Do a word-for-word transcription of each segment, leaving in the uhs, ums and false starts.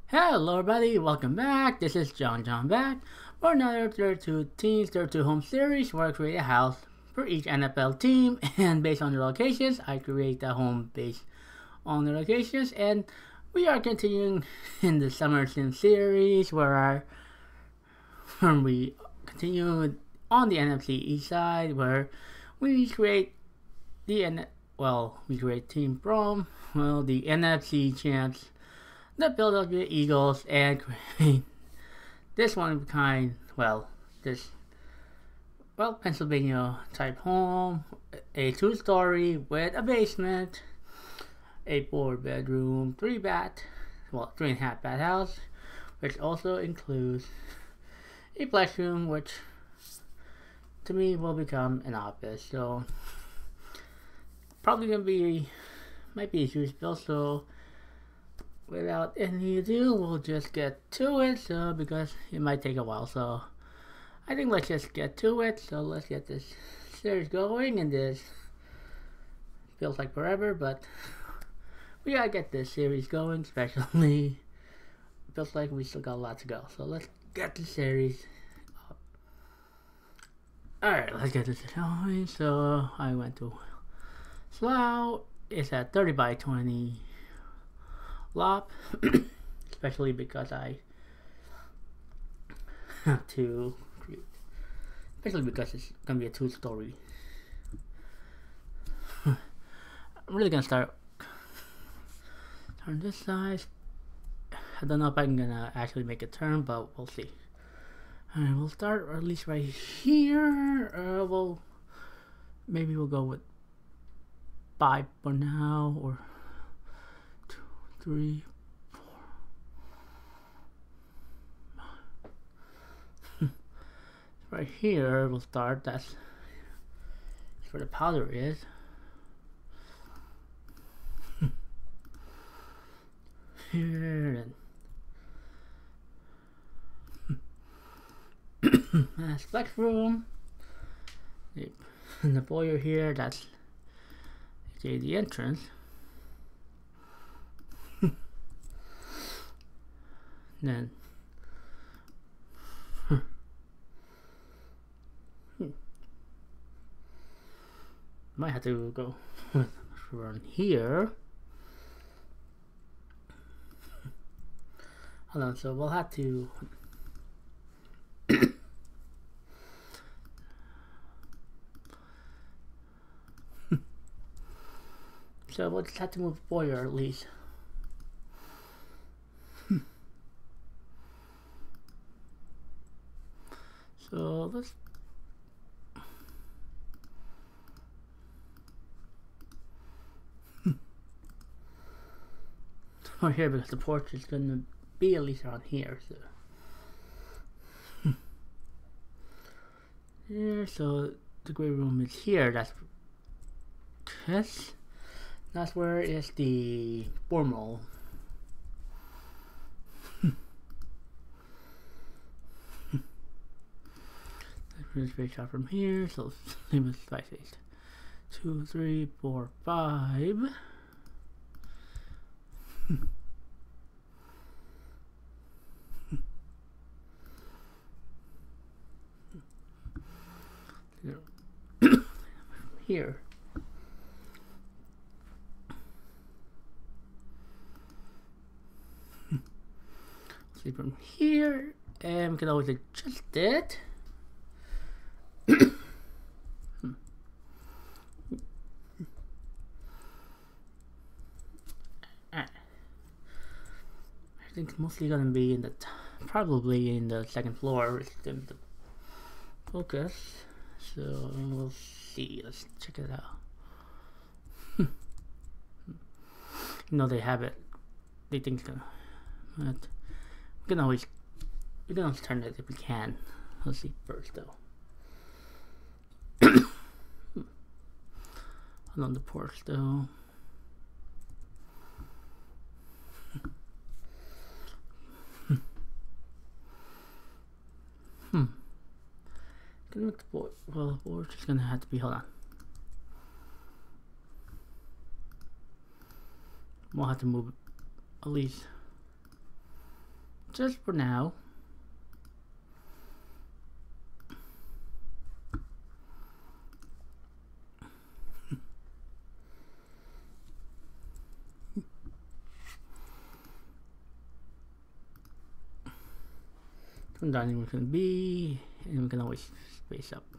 Hello everybody, welcome back. This is John John back for another thirty-two Teams thirty-two Home Series where I create a house for each N F L team, and based on their locations, I create the home based on their locations. And we are continuing in the Summer Sim series where, I, where we continue on the N F C East side where we create the N well we create Team from well the N F C champs, the Philadelphia Eagles, and create this one of a kind, well, this, well, Pennsylvania type home, a two-story with a basement, a four-bedroom, three-bath, well, three-and-a-half bath house, which also includes a flex room, which to me will become an office. So probably gonna be, might be a huge bill, so without any ado, we'll just get to it, so because it might take a while, so I think let's just get to it. So let's get this series going, and this feels like forever, but we gotta get this series going, especially feels like we still got a lot to go, so let's get the series up. Alright, let's get this going. So I went to Slough. It's at thirty by twenty lop, especially because I have to create, especially because it's gonna be a two-story. I'm really gonna start turn this side. I don't know if I'm gonna actually make a turn, but we'll see. Alright, we'll start, or at least right here. Uh, we'll maybe we'll go with five for now, or three, four, five. Right here we'll start. That's where the powder is. Here and that's flex room. Yep. And the foyer here. That's okay, the entrance. Then huh. hmm. might have to go run here. Hold on, so we'll have to so we'll just have to move foyer at least. So let's right here, because the porch is gonna be at least around here. So here, so the great room is here. That's yes, that's where is the formal. Straight shot from here, so same as five, eight, two, three, four, five. Here. See from here, and we can always adjust it. I think it's mostly gonna be in the t probably in the second floor. It's the focus, so we'll see. Let's check it out. No, they have it. They think it's gonna. But we can always we can always turn it if we can. Let's see first though. On the porch though. Hmm. Gonna make the board. Well, the board's just gonna have to be. Hold on. We'll have to move at least just for now. Dining room can be, and we can always space up.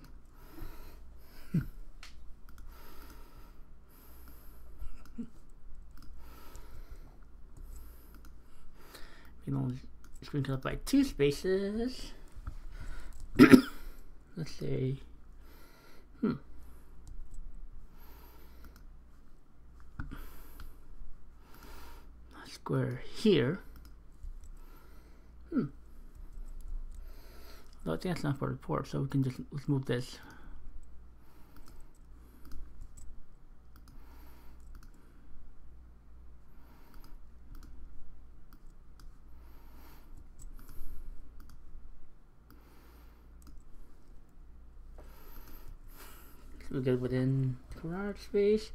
We can only sprinkle up by two spaces. Let's say, hmm. A square here. Hmm. I think that's not for the port, so we can just let's move this. So we get within garage space.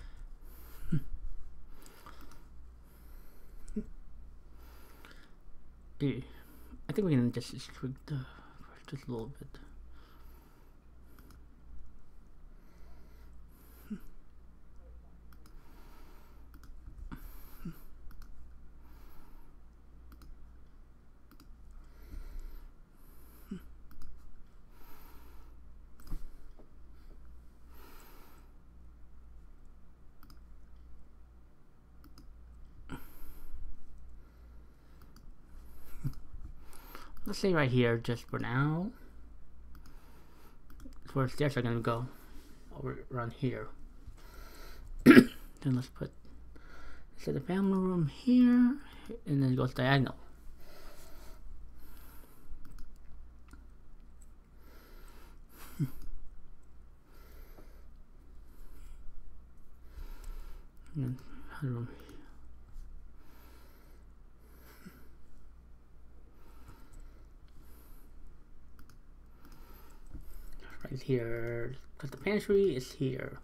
Yeah, I think we can just shrink the just a little bit. Let's say right here, just for now. That's where stairs are gonna go. Over around here. Then let's put set the family room here, and then it goes diagonal. And room. Right here, because the pantry is here.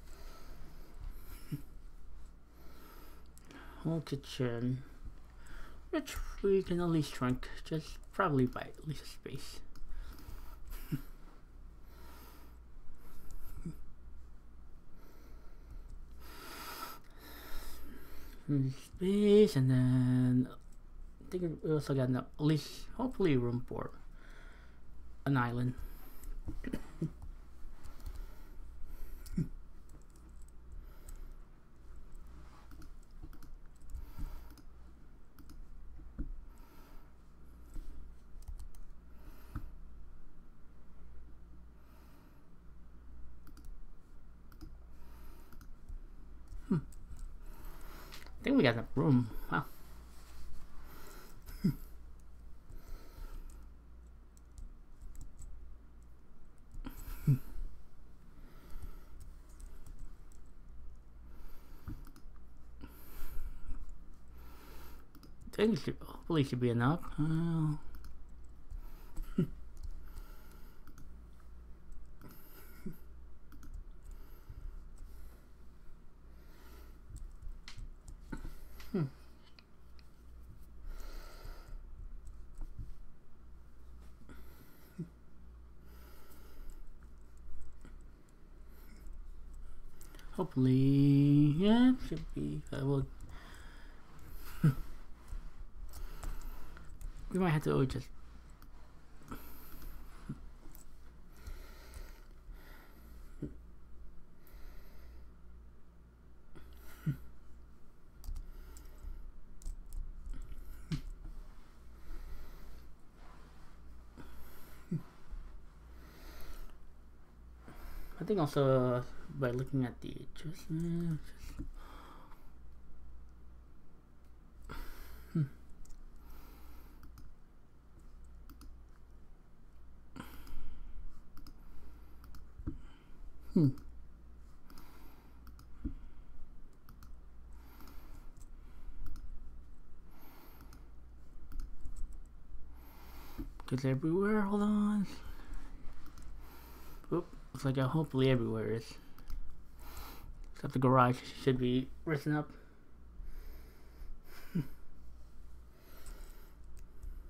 Whole kitchen, which we can only shrink, just probably by at least a space. Space, and then I think we also got enough, at least hopefully room for an island. Hmm. I think we got enough room. Wow. I think it should, hopefully should be enough. Uh, hmm. Hopefully, yeah, should be. I will. We might have to just. I think also uh, by looking at the adjustments. Hmm. Hmm. It's everywhere. Hold on. Oop. Looks like uh, hopefully everywhere is. Except the garage should be risen up.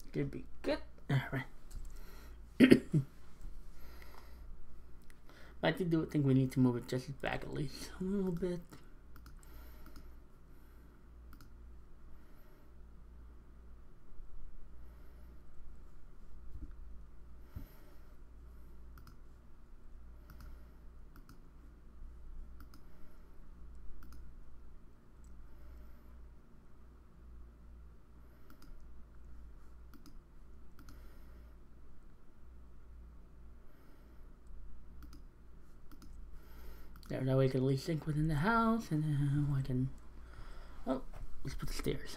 Should be good. Alright. I do think we need to move it just back at least a little bit. There, that way we can at least sync within the house, and then I can. Oh, let's put the stairs.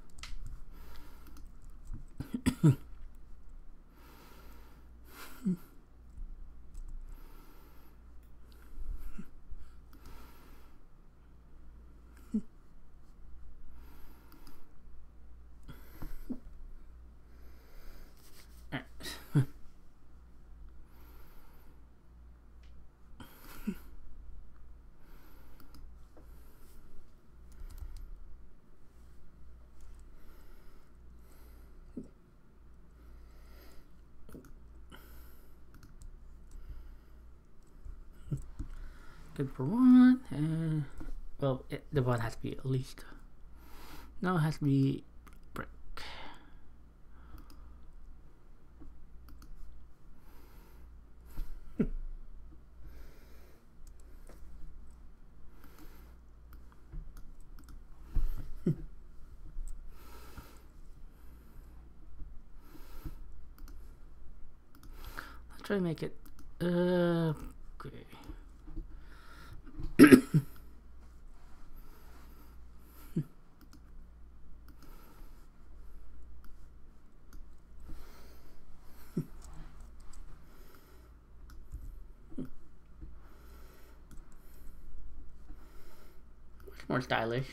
Good for one. Uh, well, it, the one has to be at least. No, it has to be brick. Let's try to make it. Uh, okay. More stylish.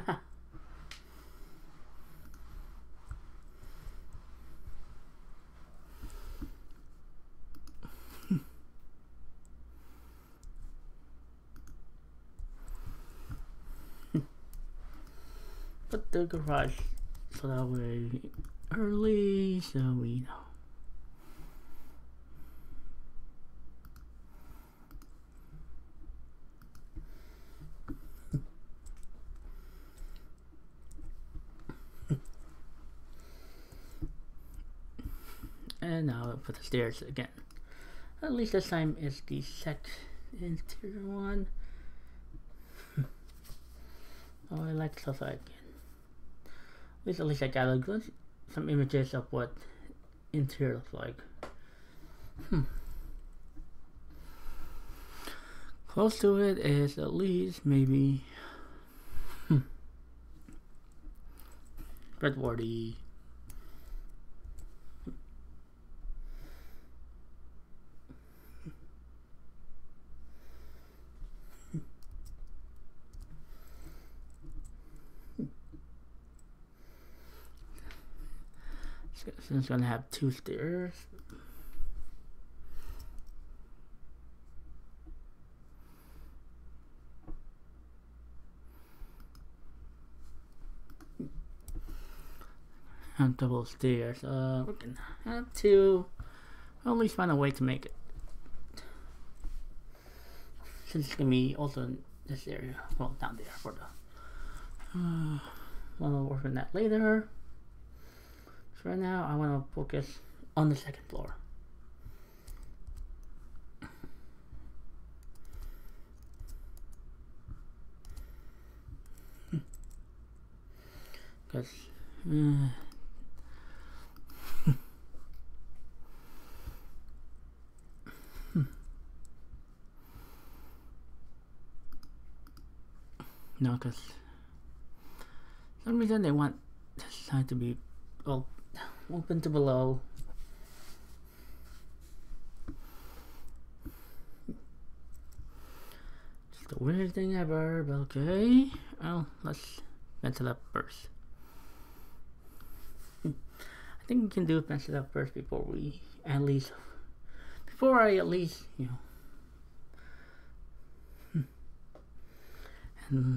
Put the garage so that way early so we know. And now I'll put the stairs again. At least this time is the set interior one. Oh, I like stuff like again. At least, at least I got a good, some images of what interior looks like. Hmm. Close to it is at least maybe hmm, breadboardy. So it's gonna have two stairs. And double stairs. Uh, we're gonna have to at least find a way to make it. Since it's gonna be also in this area, well, down there for the. Uh, we'll work on that later. So right now, I want to focus on the second floor. Because. Uh, no, because for some reason they want this side to be well open to below. Just the weirdest thing ever, but okay. Well, let's fence it up first. I think we can do fence it up first before we at least before I at least you know. And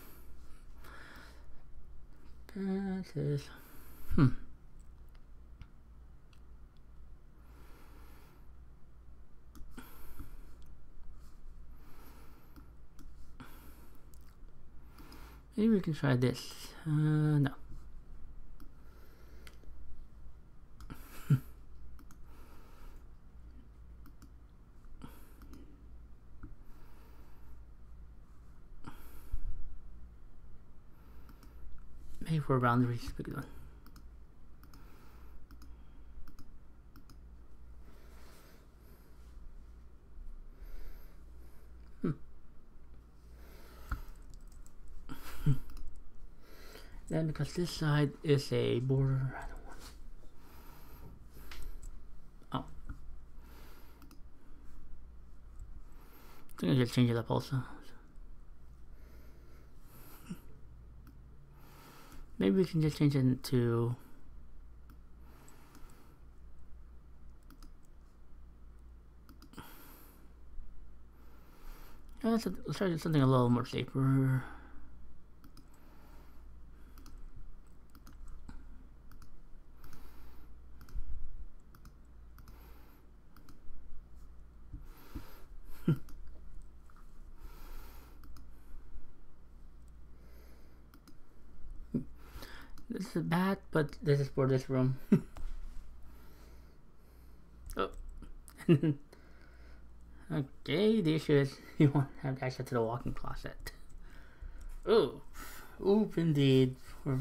that is hmm. Maybe we can try this. Uh, no. Maybe four boundaries is a good one. Then because this side is a border, I don't want. Oh. I think I just change it up also. Maybe we can just change it to uh, let's, let's try something a little more safer. This is bad, but this is for this room. Oh. Okay, the issue is you want to have access to the walk-in closet. Oh, oop indeed. For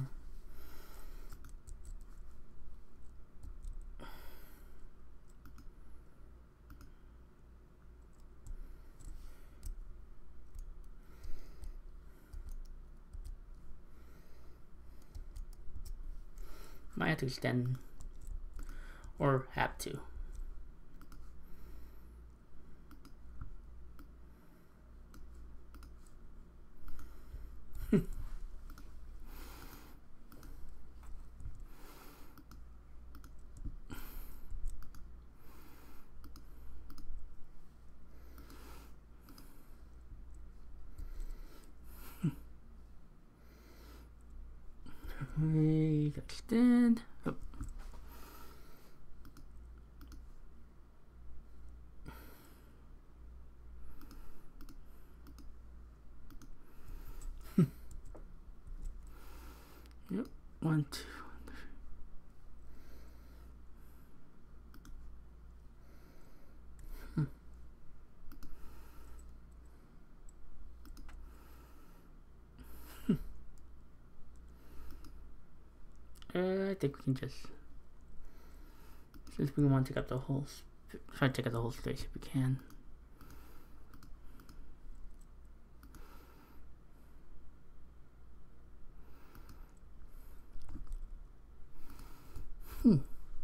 might have to extend or have to. We extend. Oh. Yep, one, two, three. Uh, I think we can just, since we want to take up the whole, try to take up the whole space if we can. Hmm.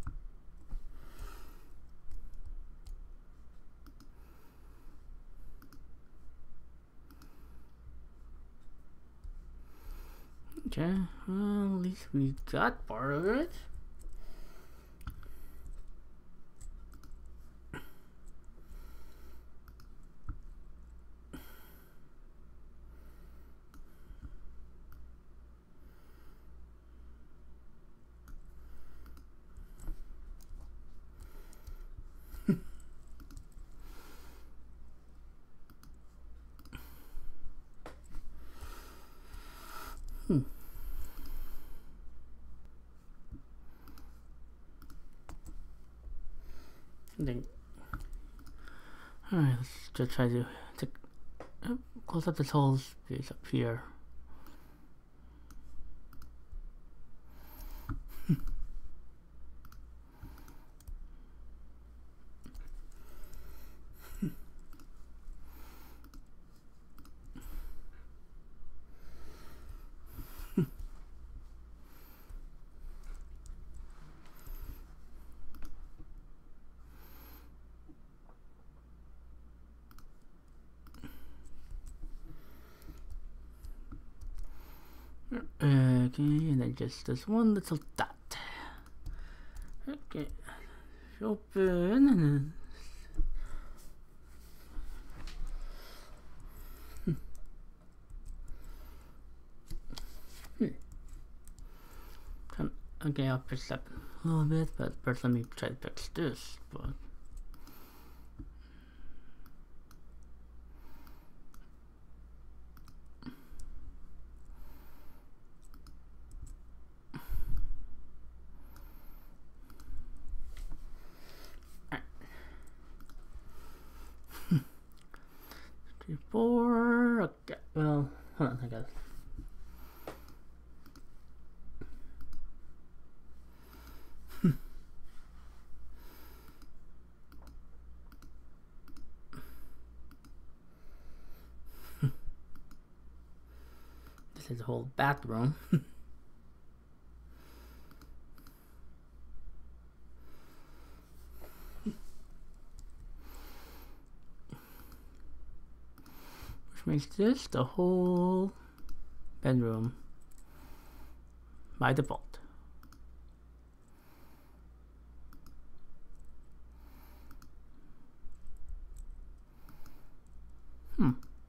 Okay, well, at least we got part of it. Hmm. Then, alright, let's just try to take, uh, close up this whole space up here. Okay, and then just this one little dot. Okay, open and then hmm. Hmm. Okay, I'll fix that a little bit, but first let me try to fix this. But Three, four. Okay. Well, hold on. I got it. This is the whole bathroom. Which makes this the whole bedroom by default. Hmm.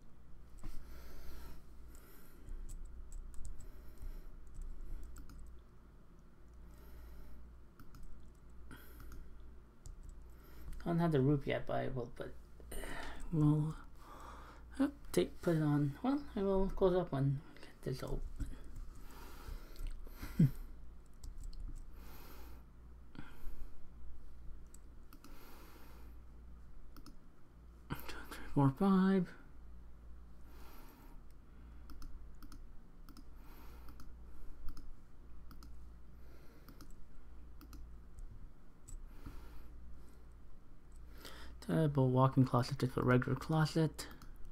I don't have the roof yet, but I will put. We'll uh, take put it on. Well, I will close up when we get this open. Two, three, four, five. Table, walk-in closet, just a regular closet.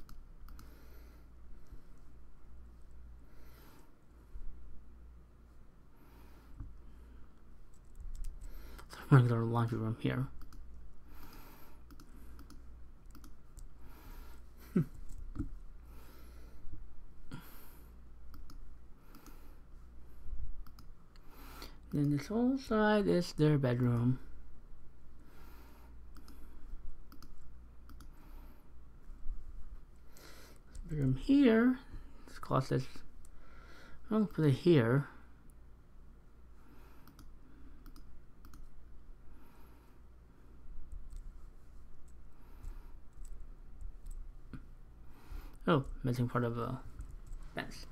Regular laundry room here. Then this whole side is their bedroom. Bedroom here. This closet. I'll put it here. Oh, missing part of a fence.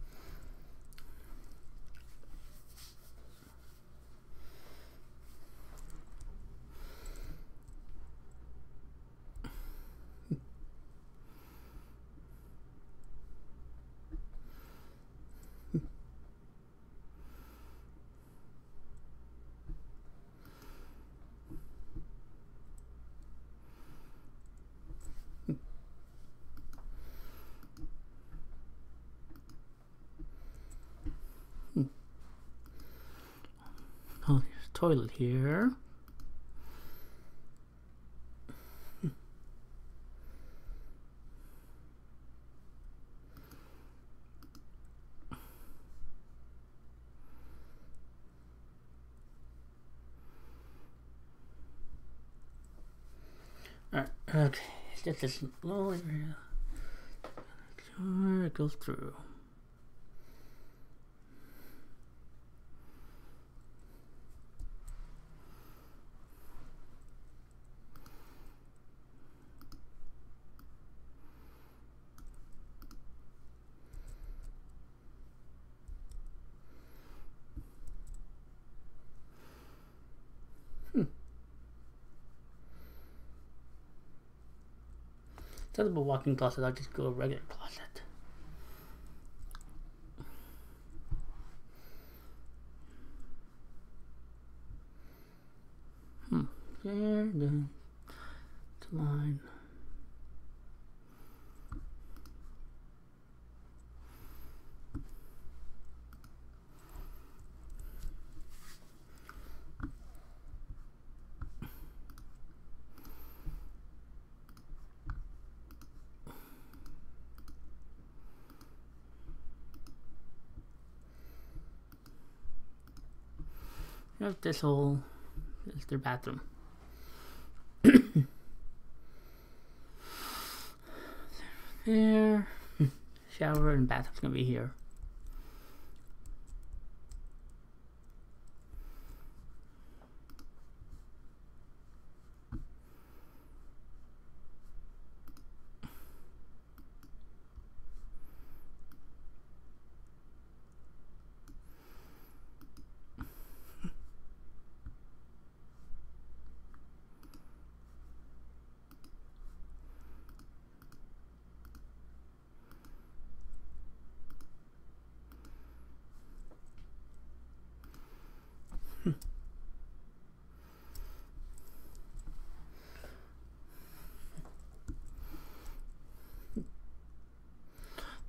Oh, there's a toilet here. Alright, okay, it's just this little area. Sure, it goes through. Instead of a walk-in closet, I'll just go a regular closet. Hmm. There, then the line. You have this whole, this is their bathroom. There, shower and bathroom's gonna be here.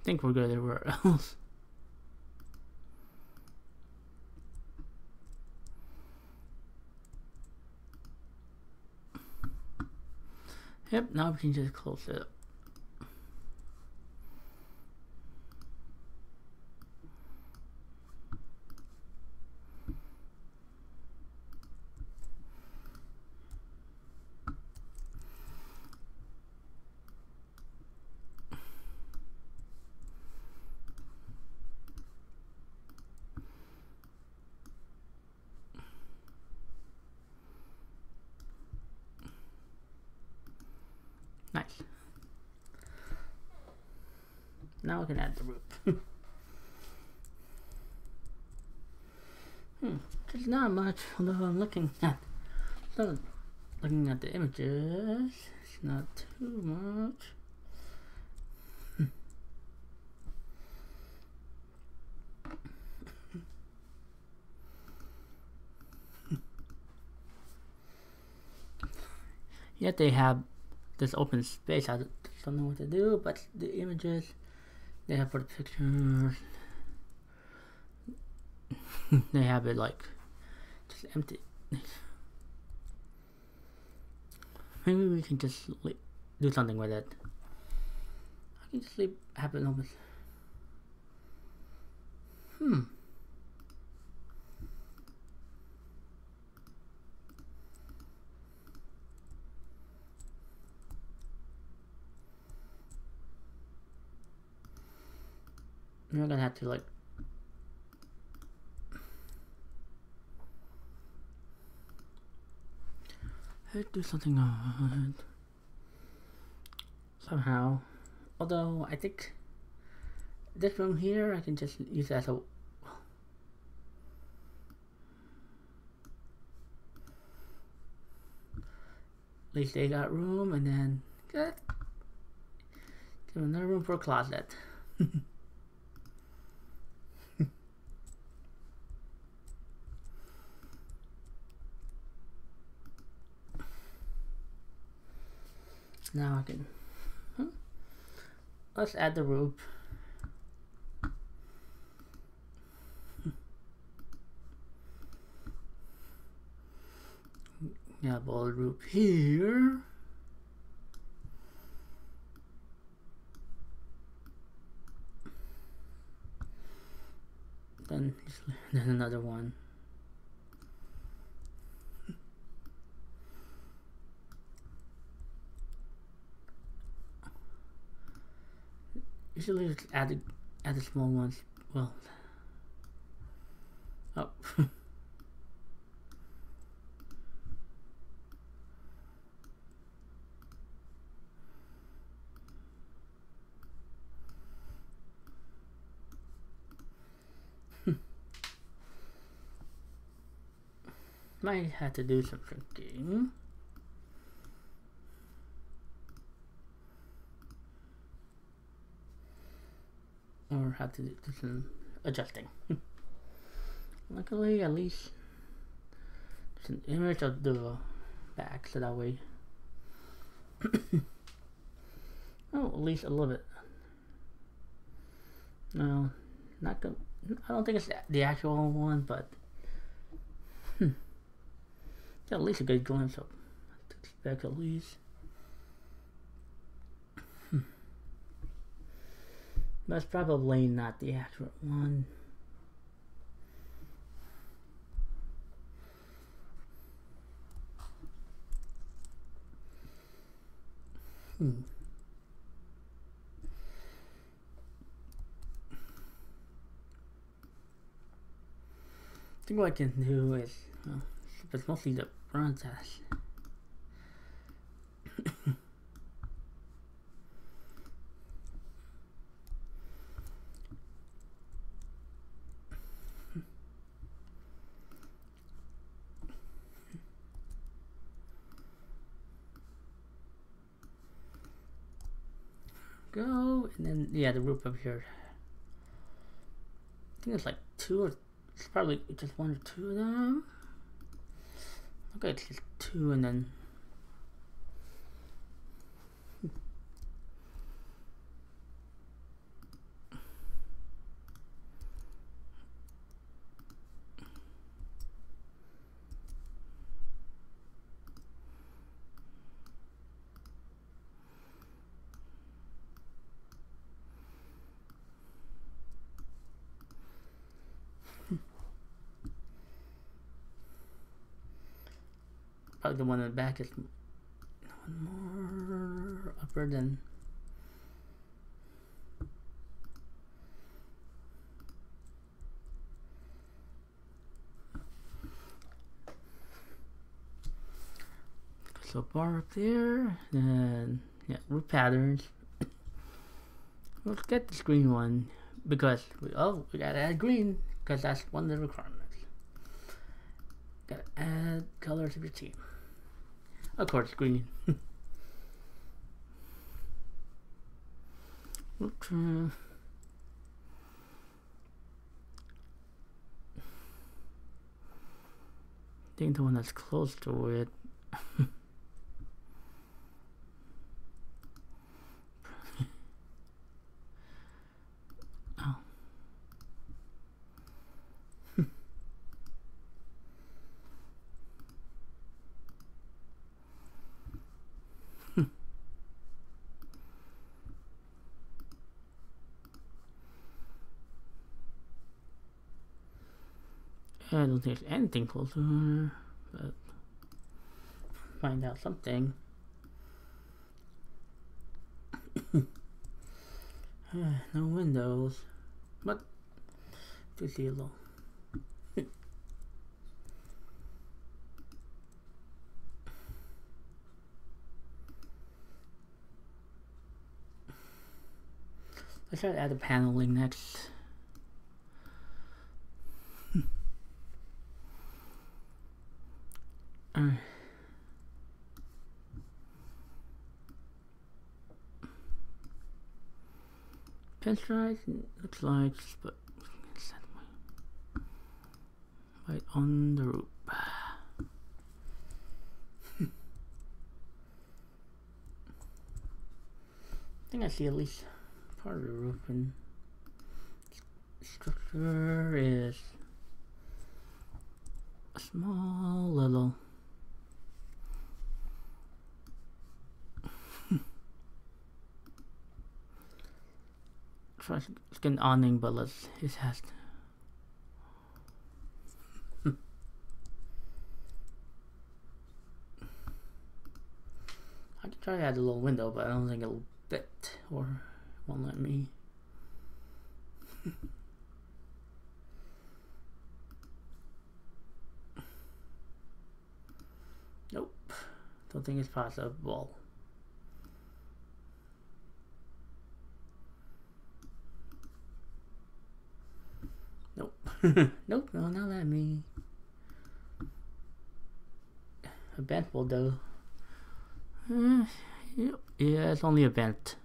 think we're good everywhere else. Yep, now we can just close it up. Nice. Now we can add the roof. hmm, there's not much, although I'm looking at so looking at the images, it's not too much. Yet they have this open space. I don't know what to do, but the images they have for the pictures, they have it like just empty. Maybe we can just do something with it. I can just leave have it open. Hmm. We're gonna have to like do something on it somehow. Although I think this room here I can just use as a at least they got room, and then good. Give another room for a closet. Now I can, huh? Let's add the roof. Yeah, bold roof here. Then, then another one. Usually just add the, add the small ones. Well, oh. Might have to do some thinking. Or have to do some adjusting. Luckily, at least there's an image of the back, so that way, oh, at least a little bit. No, not good. I don't think it's the actual one, but hmm. At least a good glimpse of the back, at least. That's probably not the accurate one. Hmm. I think what I can do is, well, it's mostly the front test. Go, and then yeah, the roof up here. I think it's like two or it's probably just one or two of them. Okay, it's just two, and then probably the one in the back is one more upper than. So bar up there, then yeah, roof patterns. Let's get this green one because we oh we gotta add green because that's one of the requirements. Gotta add color to your team. Of course, green. Okay. I think the one that's close to it. Oh. I don't think there's anything closer, but find out something. No windows, but just yellow. Let's try to add the paneling next. Alright. Pinstripe looks like, but right on the roof. I think I see at least part of the roof, and structure is a small little. Try to get an awning, but let's. It has to. I could try to add a little window, but I don't think it'll fit or won't let me. Nope, don't think it's possible. Nope. Nope, no, not let me. A bent will do. Uh, yep. Yeah, it's only a bent.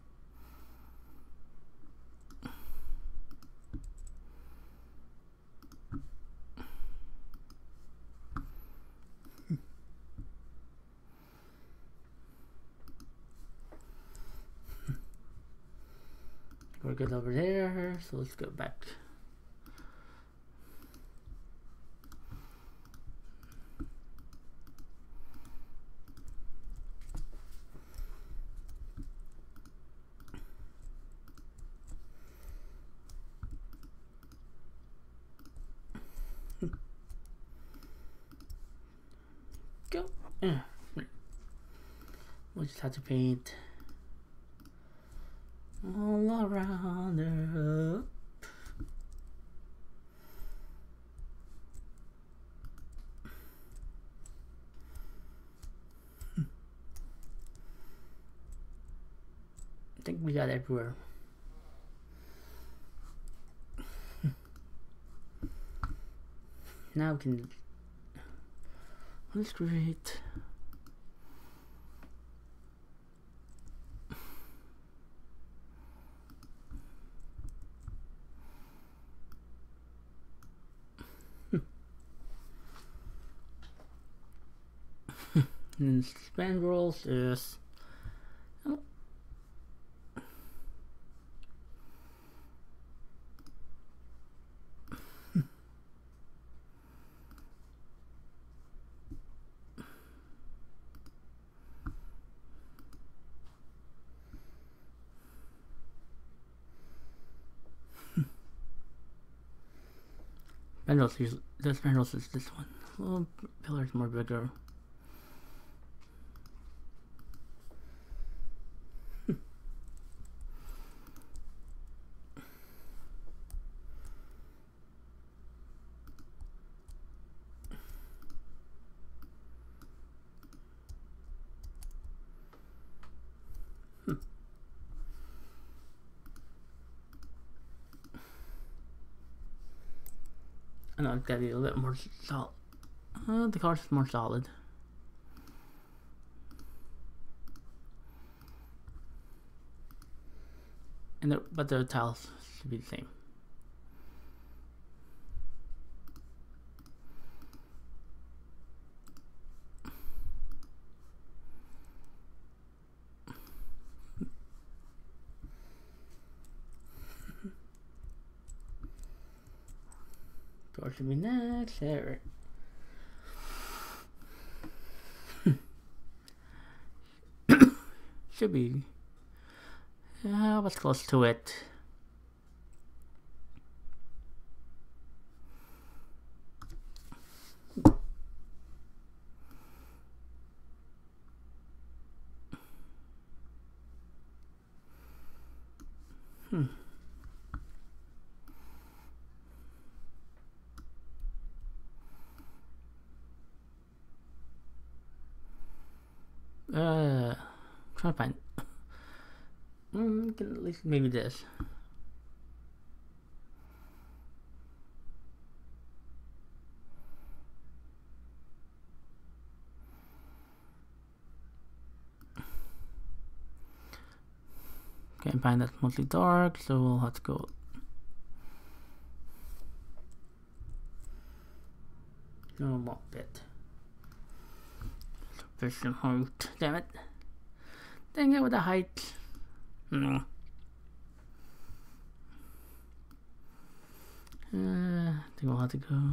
We're good over there, so let's go back. Go. Yeah. We'll just have to paint all around her. I think we got everywhere. Now we can. That's great. And spandrels is oh. Spandrels is the spandrels is this one. Well, pillars more bigger. I know it's gotta be a little bit more solid. Uh, the car's more solid. And the, but the tiles should be the same. Door should be next. There. Should be. Yeah, uh, what's close to it? Hmm. Uh, trying to find. Mm, can at least maybe this. Can't find that mostly dark, so we'll have to go. Normal bit. Sufficient height. Damn it. Dang it with the height. No. Uh, I think we'll have to go.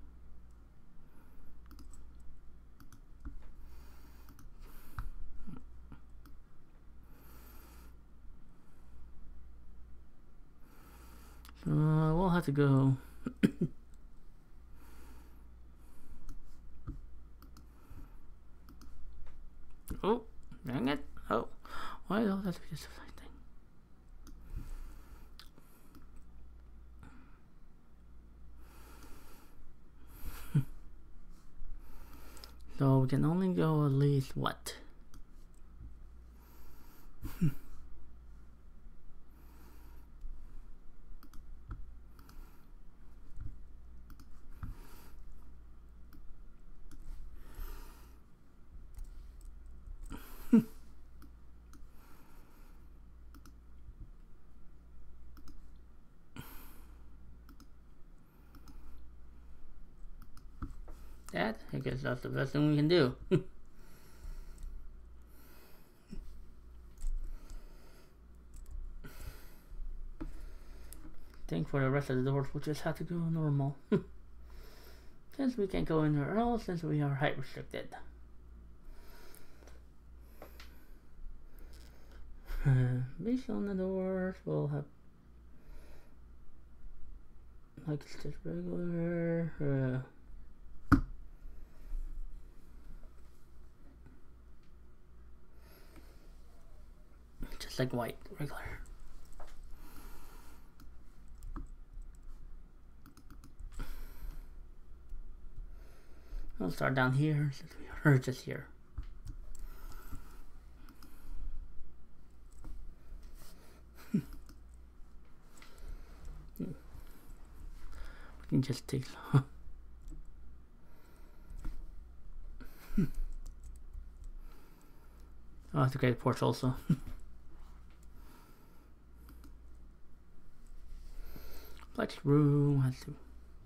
So uh, we'll have to go. Oh, dang it. Oh, why does that be just a thing? So we can only go at least what? That, I guess that's the best thing we can do. I think for the rest of the doors we'll just have to go normal. Since we can't go anywhere else, since we are height restricted. Based on the doors, we'll have like it's just regular. Uh, Just like white, regular. We'll start down here since we are just here. We can just take. Oh, it's a great porch also. Flex room has to.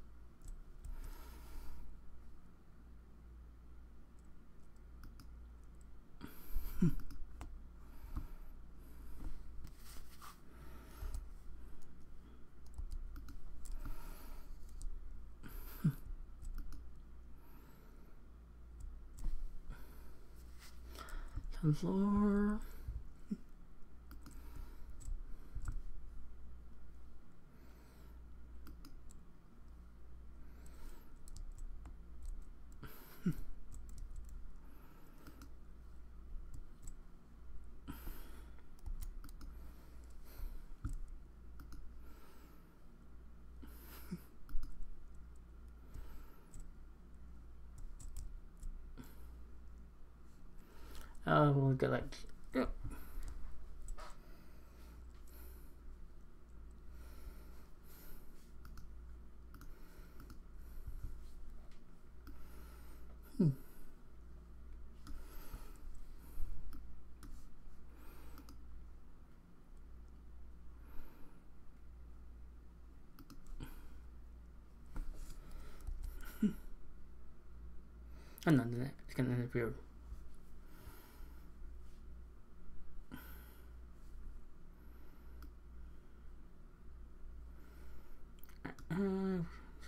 Some floor. Oh, we'll get like, yeah. Oh no, no, it's gonna interfere. Uh,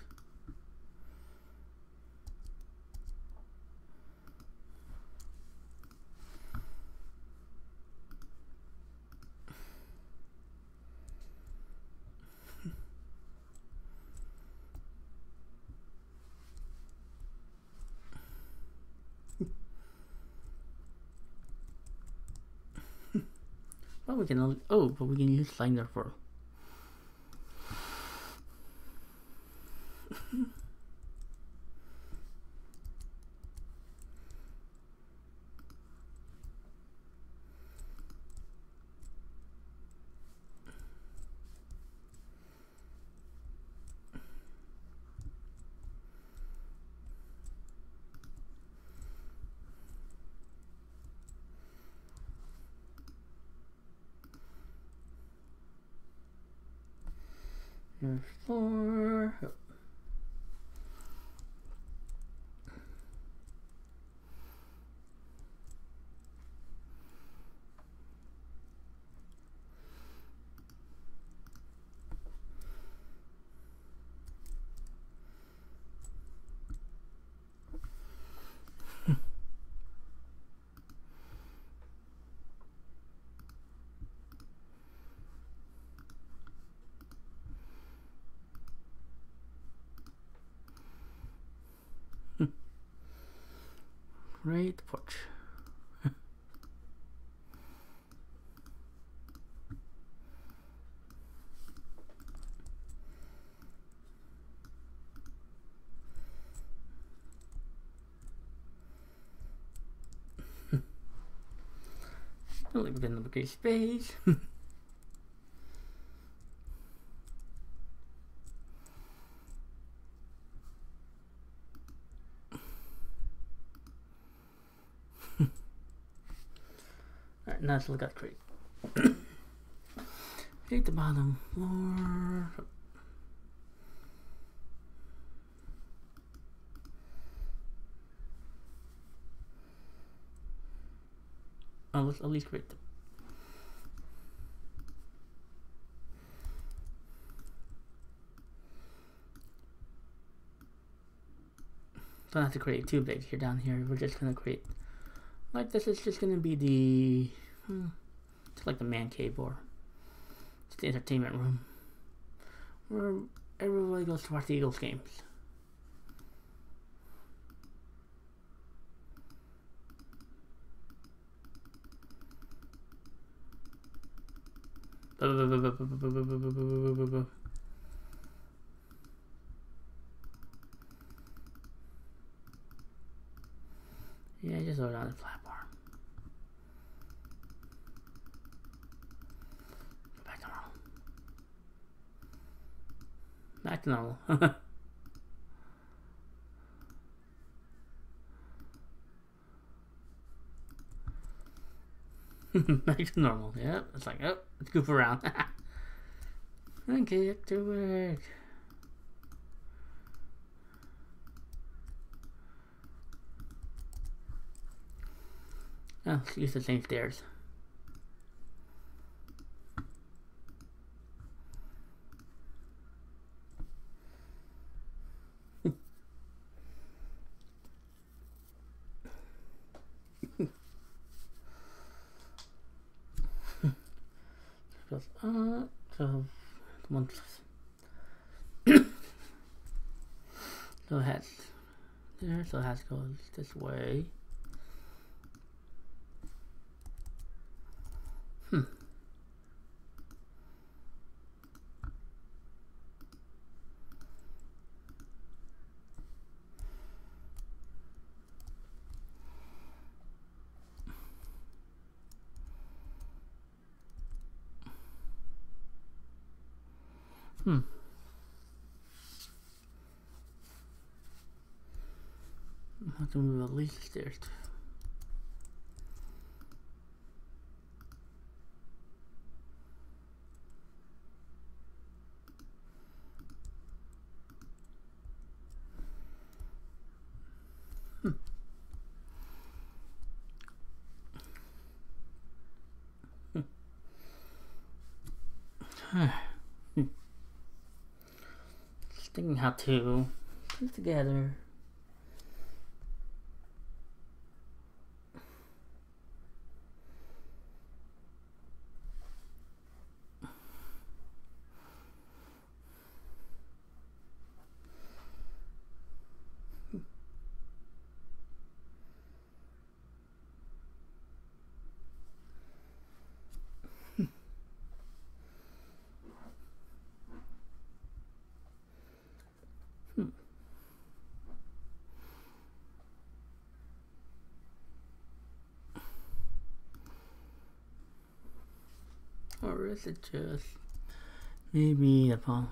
well, we can only, oh, but we can use Slender for. Here's four. Oh. Great porch. I'll leave it in the case space. Alright, now let's look at the crate. Hit the bottom floor. Oh, let's at least create them. Don't have to create two blades here down here. We're just gonna create like this. Is just gonna be the hmm, it's like the man cave or it's the entertainment room where everybody goes to watch the Eagles games. Yeah, just hold on the platform. Back to normal. Back to normal. Back to normal. Yep. It's like, oh, let's goof around. Okay, get to work. Oh, let's use the same stairs. Goes up, so one so it has there, so it has goes this way. Hmm. Hmm. I have to move at least the stairs. Hmm. Just thinking how to put it together. Or is it just maybe the palm?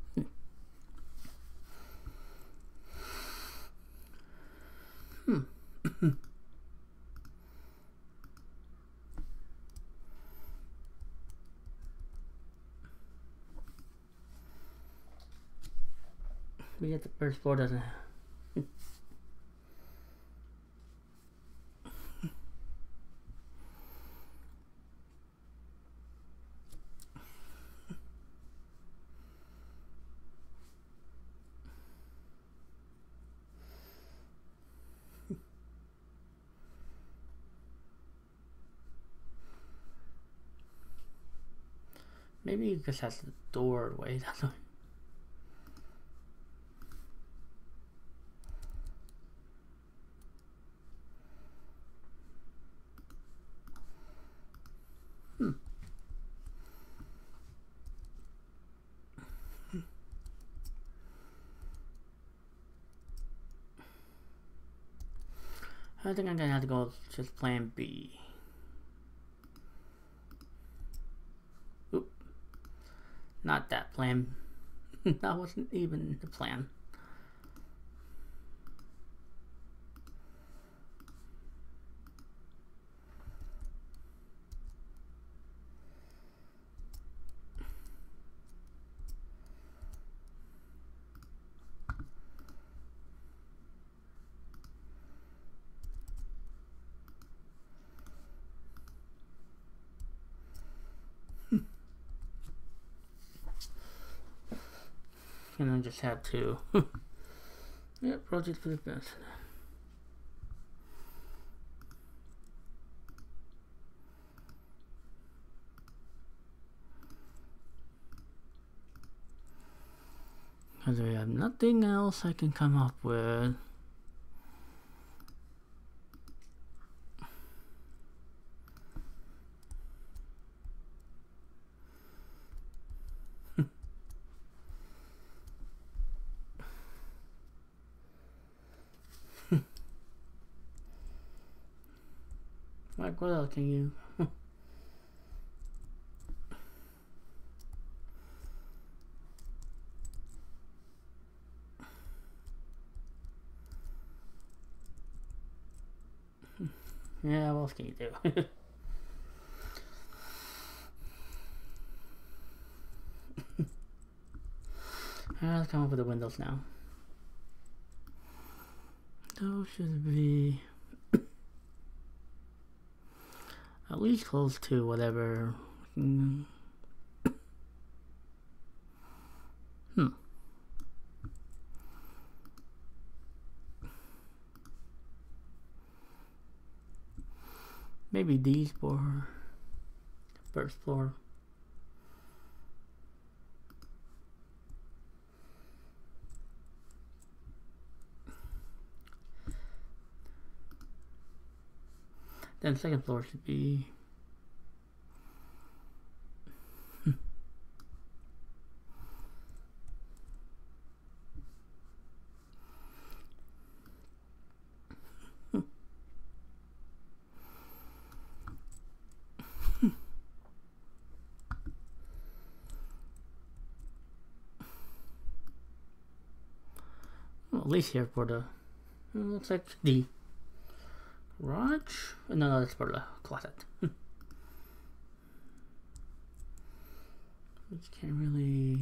Hmm. We get the first floor doesn't have. Maybe it just has the doorway. That's why. Hmm. I think I'm gonna have to go with just plan B. Oop. Not that plan. That wasn't even the plan. And I just had to. Yeah, project for the best. Because we have nothing else I can come up with. Like, what else can you? Yeah, what else can you do? Alright, let's come up with the windows now. Those should be at least close to whatever. Mm. Hmm. Maybe these for the first floor. Then second floor should be well, at least here for the, it looks like the garage. No, no, that's for the closet. Which can't really.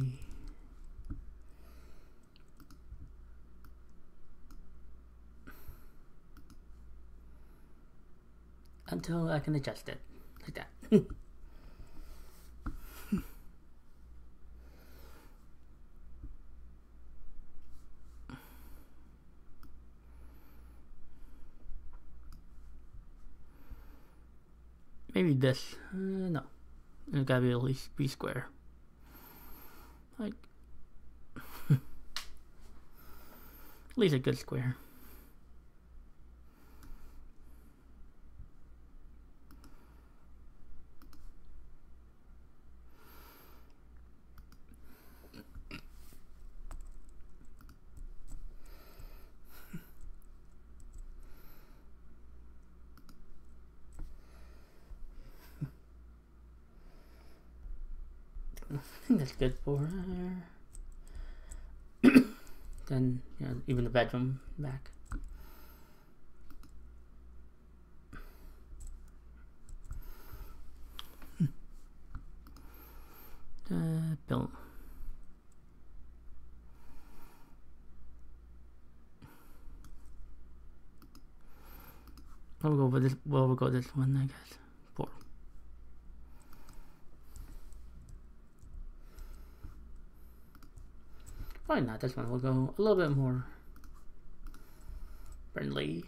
Until I can adjust it like that. maybe this. Uh, no, it gotta be at least be square. Like at least a good square. I think that's good for her. Then, you know, even the bedroom back. Uh, Bill. We'll go with this. Well, we'll go this one, I guess. Four. Probably not this one. We'll go a little bit more friendly.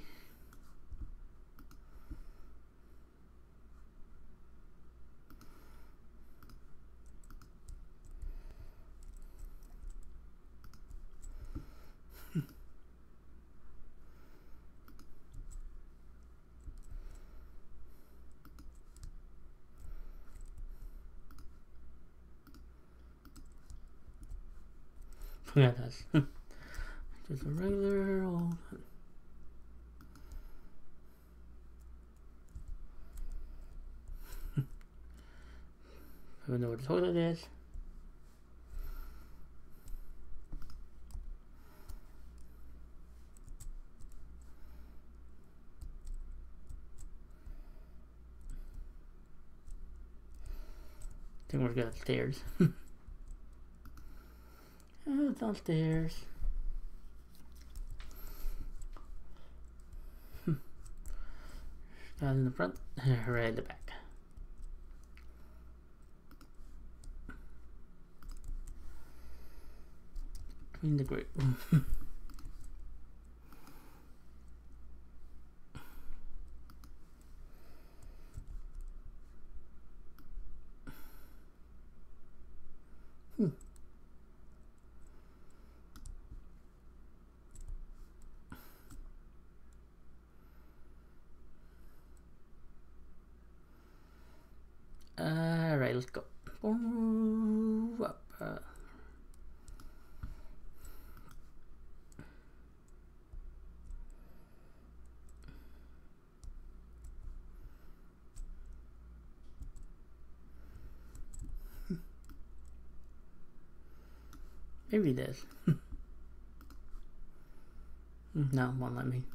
Yeah, that's just a regular old. I don't know what the toilet is. I think we're good upstairs. Oh, downstairs. Guys in the front, right in the back. Clean the great room. hmm. Alright, let's go. Ooh, up, uh. Maybe this. No, won't let me.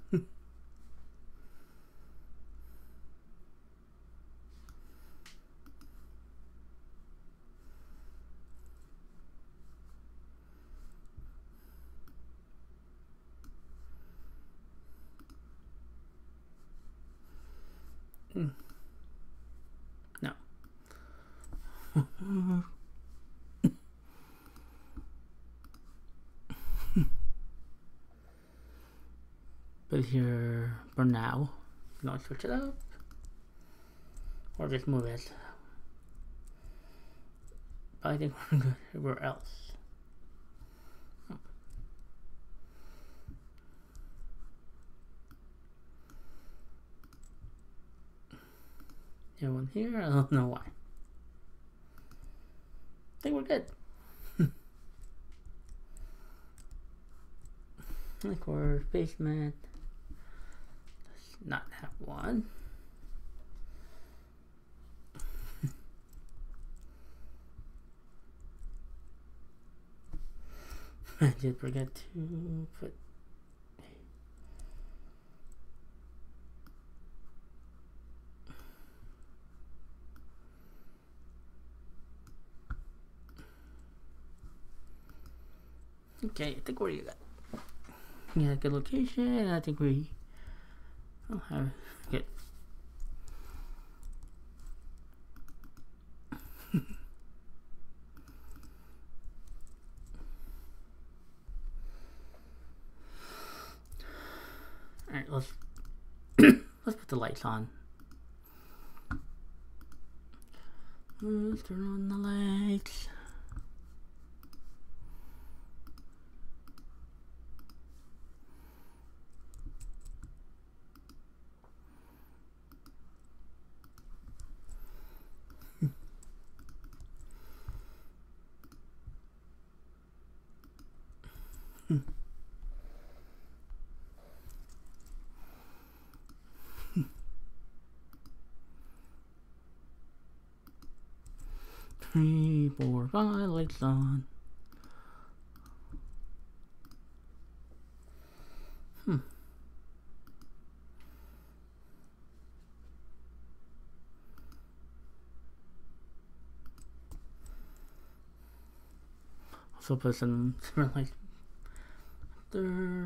Mm. No. But here for now, you know, switch it up or just move it. But I think we're good everywhere else. Oh. Yeah, one here, I don't know why. I think we're good. Like our basement does not have one. I did forget to put okay, I think we're good. Yeah, good location. I think we oh, have good. All right, let's let's put the lights on. Let's turn on the lights. Three, four, five, lights on. Hmm. Also put some different lights there.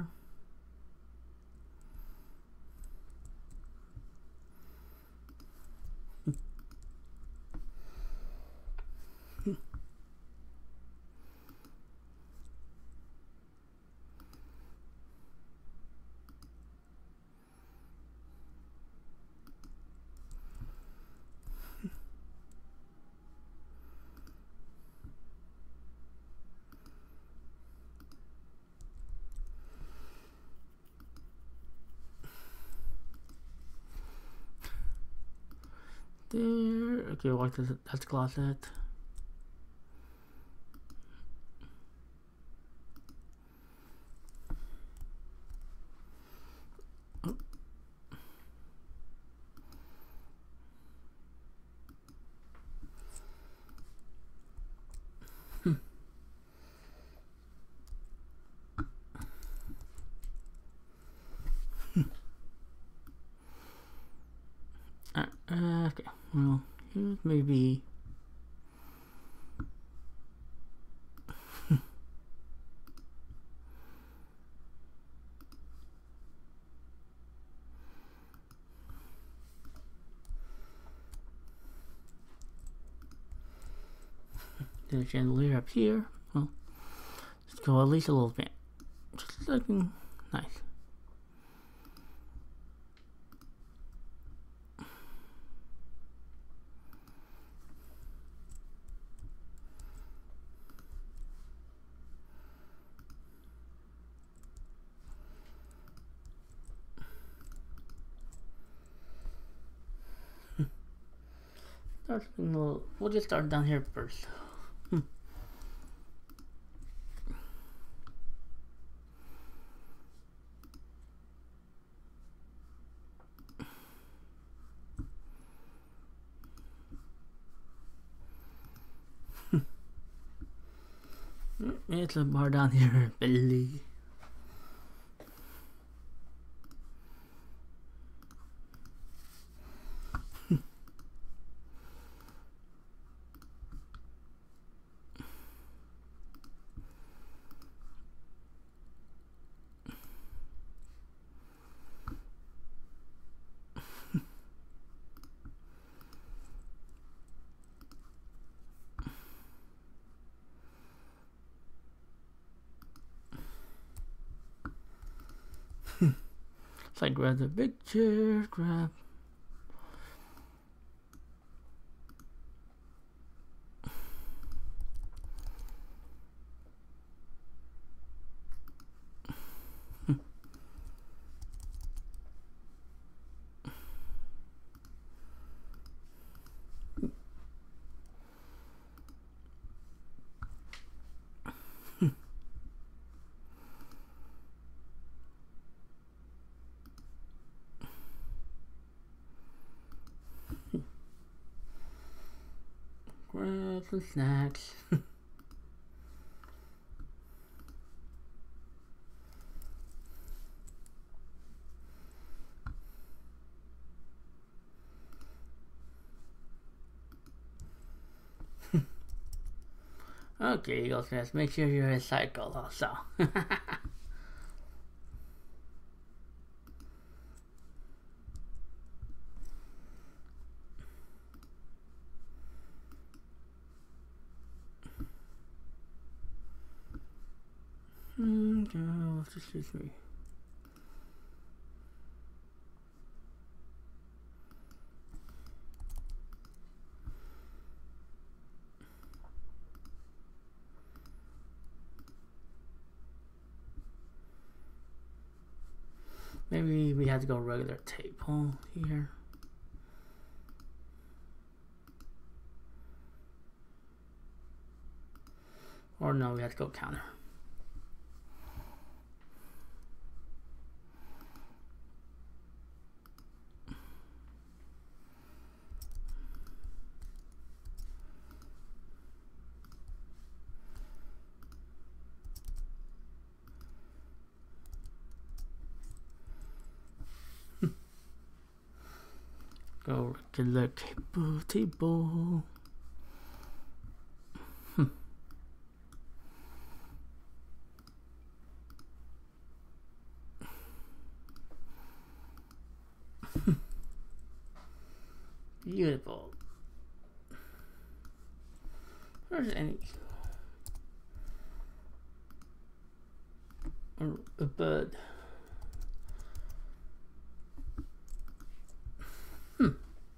There. Okay, what is it? That's closet. Oh. Hmm. uh, uh, okay. Well, here's maybe. The chandelier up here. Well, let's go at least a little bit. Just looking nice. We'll, we'll just start down here first. Hmm. It's a bar down here, Billy. So I grab the big chair, grab. Grab some snacks. Okay, Eagle says, make sure you're recycled also. Okay, let's just do three. Maybe we have to go regular table here. Or no, we have to go counter. Go regular table, table. Hmm. Beautiful. Where's any or a bird? Hmm.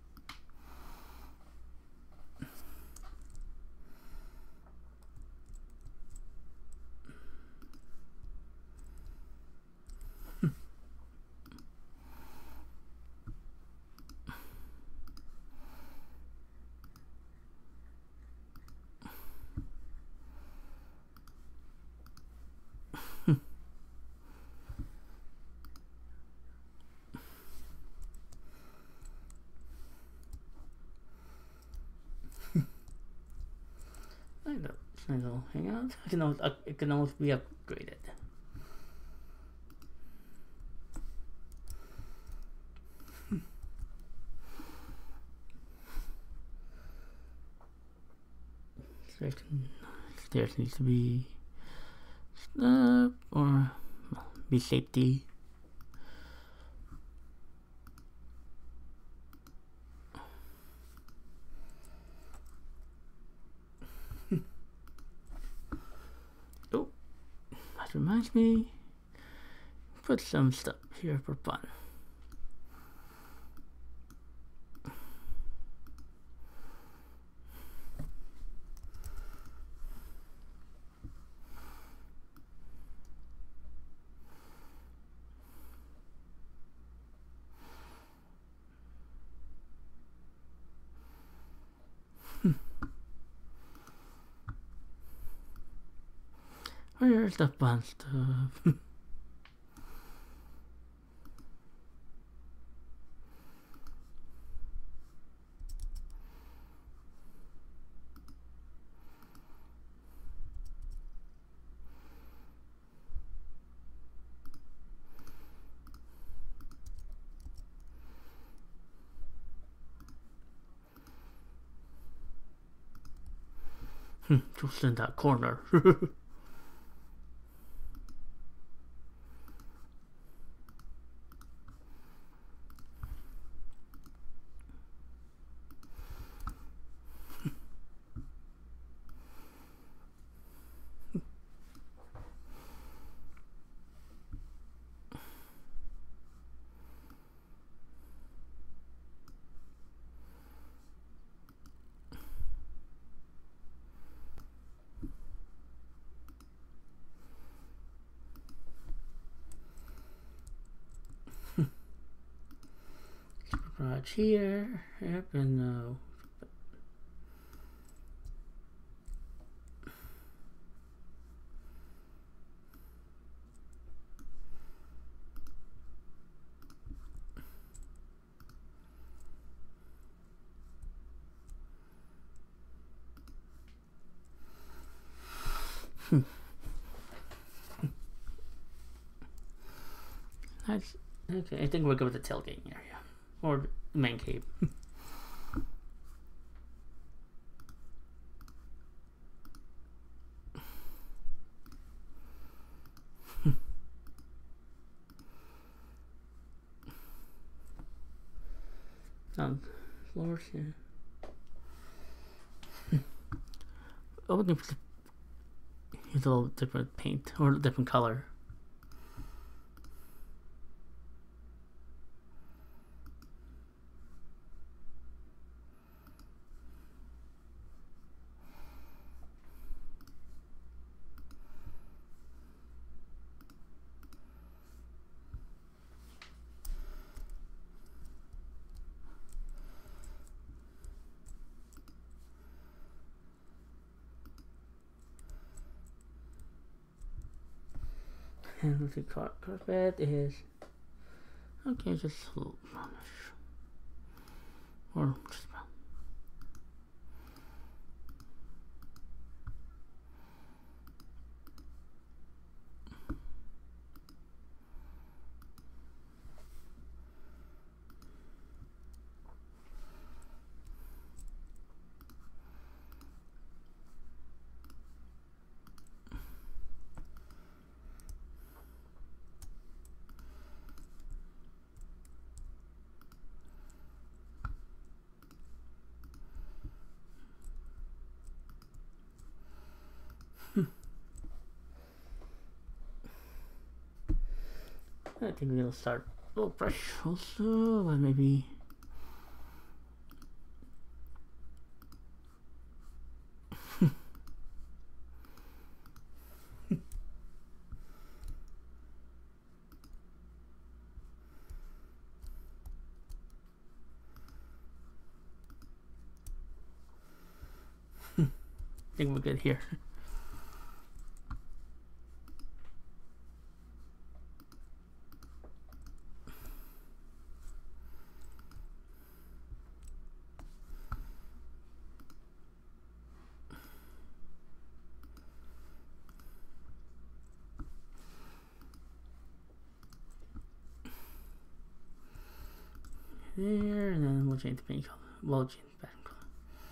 I don't know. Hang on. I can almost, uh, it can almost be upgraded. Stairs needs to be up or be safety. Oh, that reminds me. Put some stuff here for fun. Where's the fun stuff? Just in that corner. Garage here. Yep, and no. Hmm. That's okay. I think we'll go with the tailgate area or the main cave. Um, floors here. Oh, looking for use a little different paint or a different color. And let's see, car carpet is okay, just or just I think we'll start a little brush also, but maybe I think we're good here. There, and then we'll change the paint color. We'll change the background color.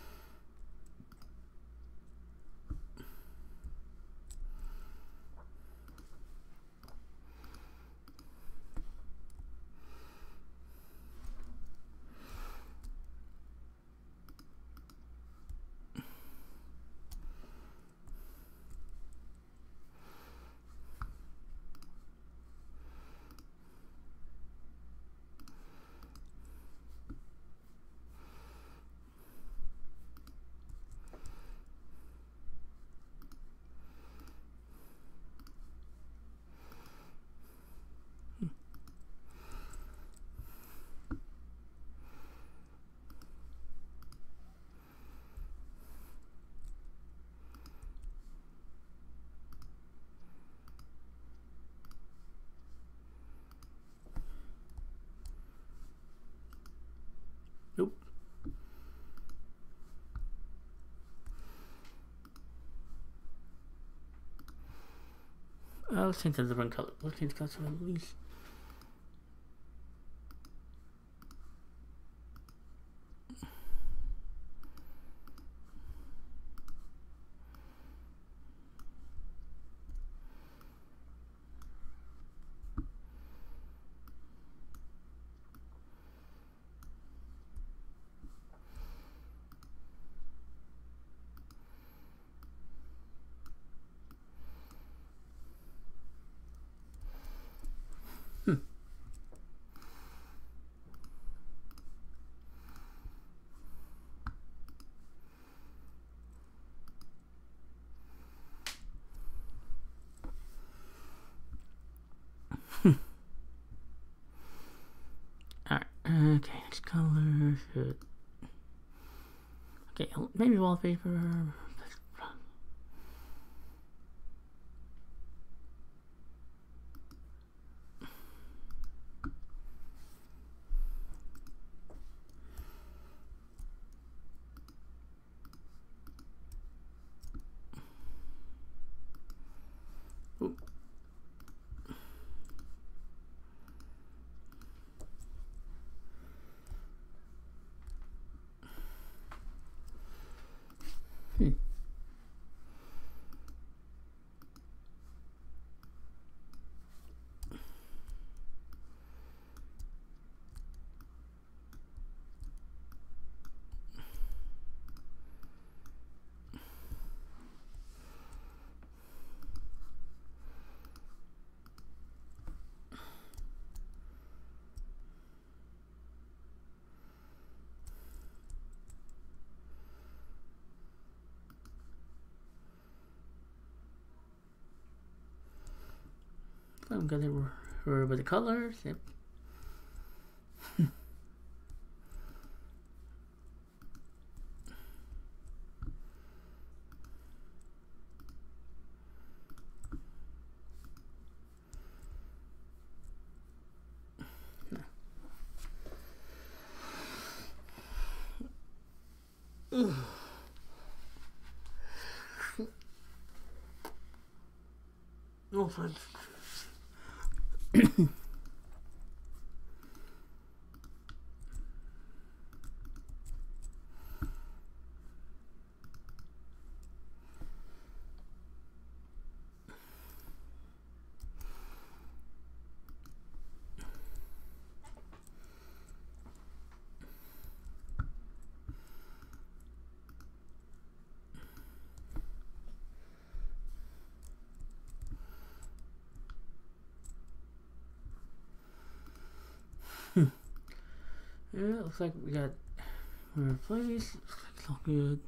Nope. Uh, let's change the different color. Let's change the color at least. Alright, okay, next color should. Okay, maybe wallpaper. Ooh. Hmm. I'm gonna remember the colors. Yep. No fun. Yeah, it looks like we got replaced. Looks like it's all good.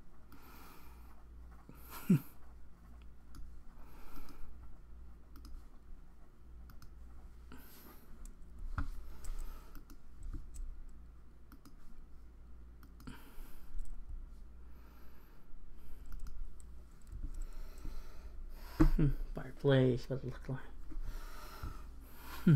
Fireplace, what does it look like? Hmm.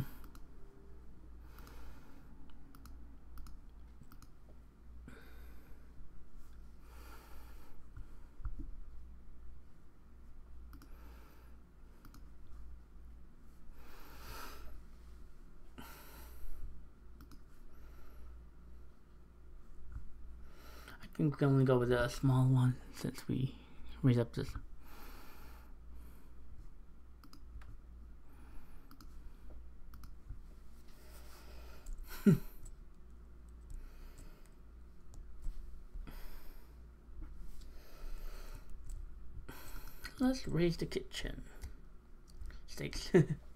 I think we can only go with a small one since we raise up this. Let's raise the kitchen. Steaks.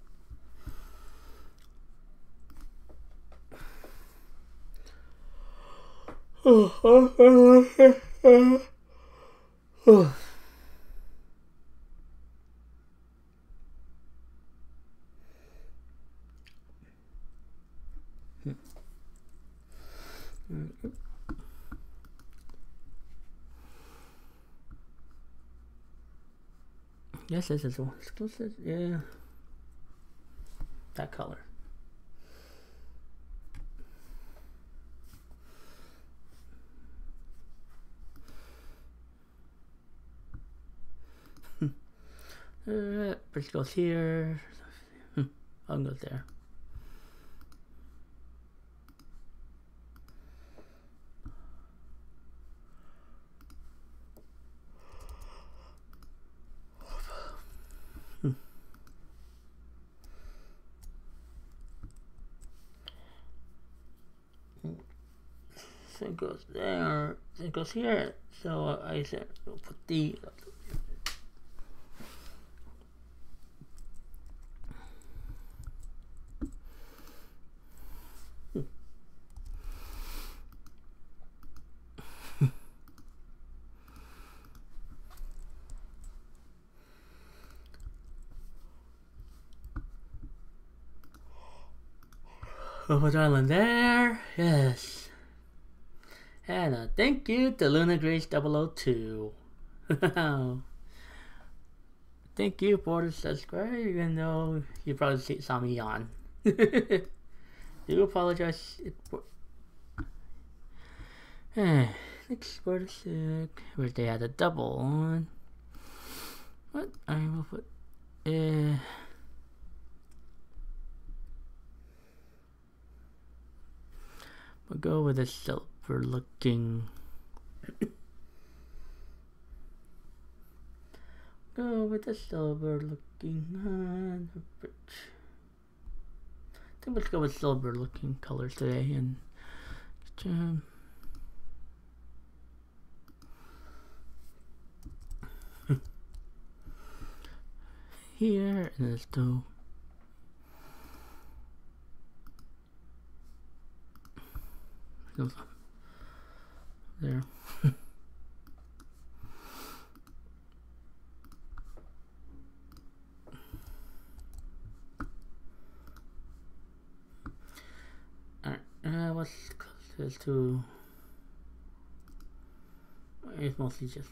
Yes, this is one. Exclusive, yeah. That color. uh, Bridge goes here. I'll go there. So it goes there, it goes here. So I said, we'll put the. Robot Island there, yes. And uh, thank you to Luna Grace double oh two. Thank you for the subscribe, even though you probably see, saw me yawn. Do apologize. For... Next for the sick, where they had a double on. What? I will put. Uh, we'll go with a silver looking. Go with a silver looking on the bridge. I think let's go with silver looking colors today and um, here and let's do there. Alright, uh, what's closest to? It's mostly just.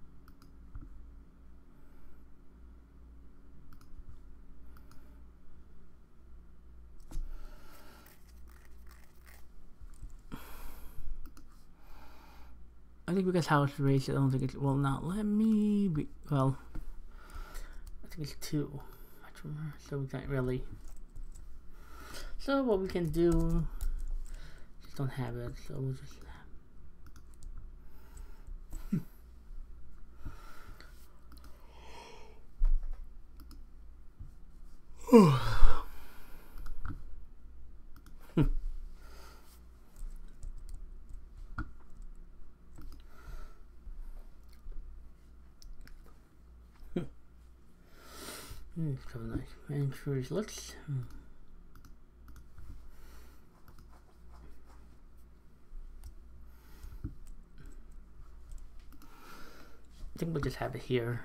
I think because how it's raised, I don't think it will not let me be. Well, I think it's two. from her, so we can't really. So what we can do, just don't have it, so we'll just. Hmm, so nice. Manchurian looks. Hmm. I think we'll just have it here.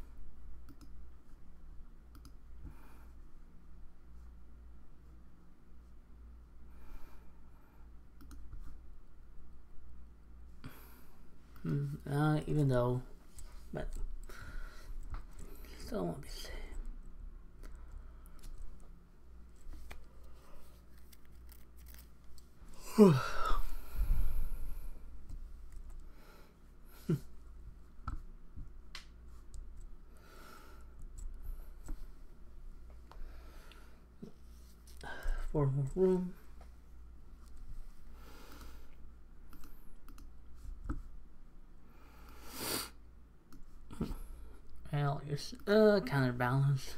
Hmm. Uh, even though, but still won't be safe. Four more room. Well, here's uh counterbalance.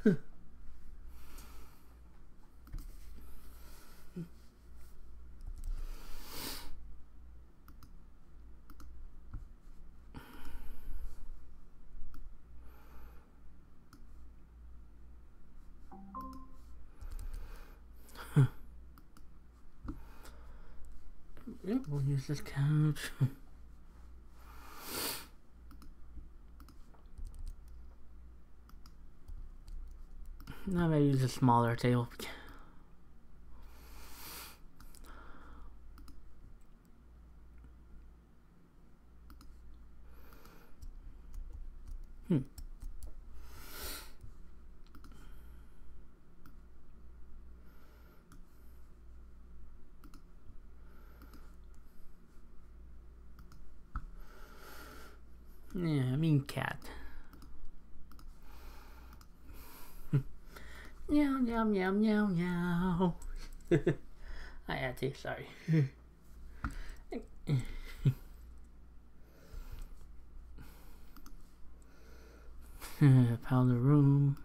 Yep, we'll use this couch. Now I'm gonna use a smaller table. Hmm. Yeah, I mean cat. Meow, meow, meow, meow, meow. I had to, sorry. Powder room.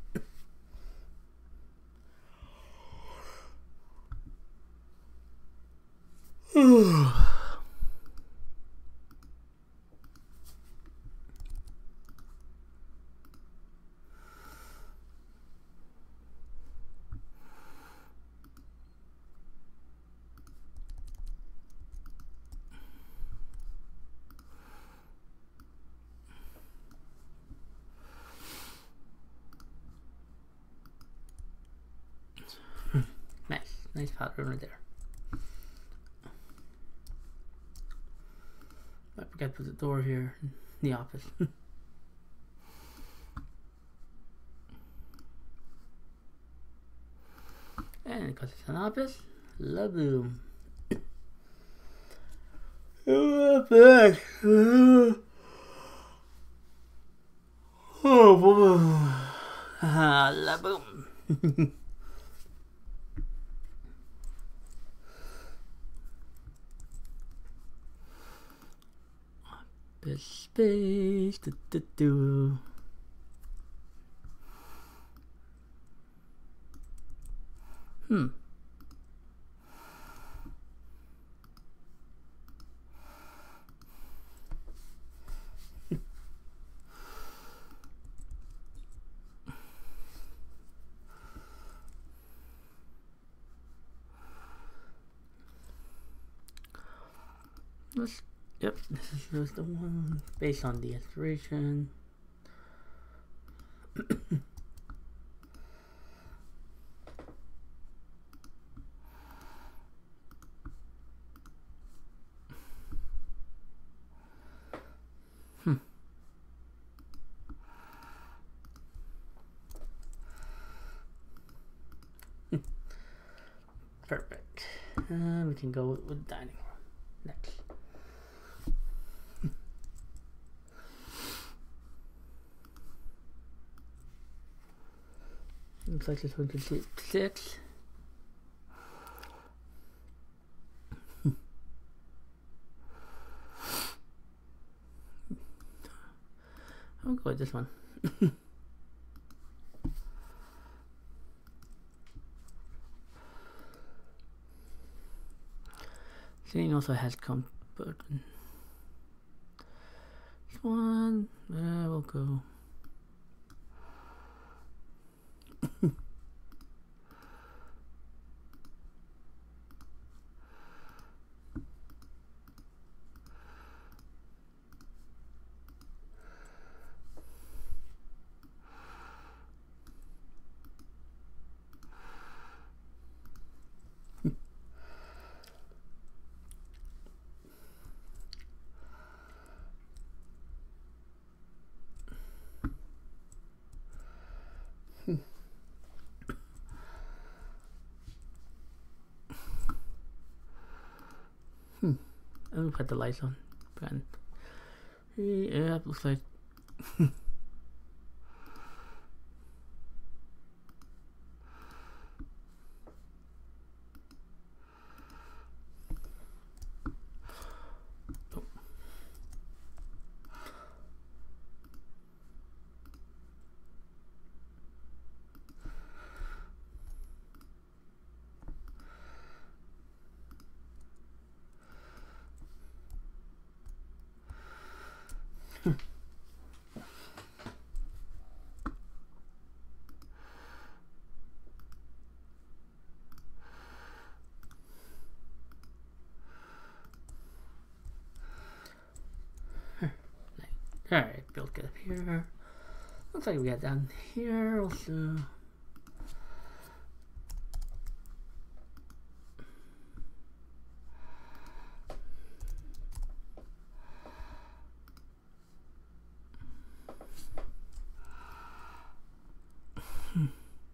Nice, nice powder room right there. I forgot to put the door here in the office. And because it's an office, love boom. Oh, back. Oh, boom. Ah, love boom. The space. Do, do, do. Hmm. Let's, yep, this is just the one based on the inspiration. Hmm. Perfect. Uh, we can go with, with dining room next. Looks like this one can sleep six. I'll go with this one. Seeing also has comfort. This one, uh, we'll go. Hmm. I'll put the lights on. Fine. Yeah, it looks like. Alright, build it up here. Looks like we got down here also. Hmm.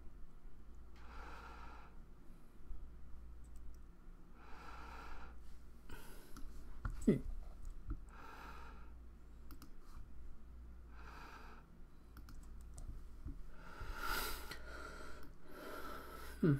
Hmm. Hmm.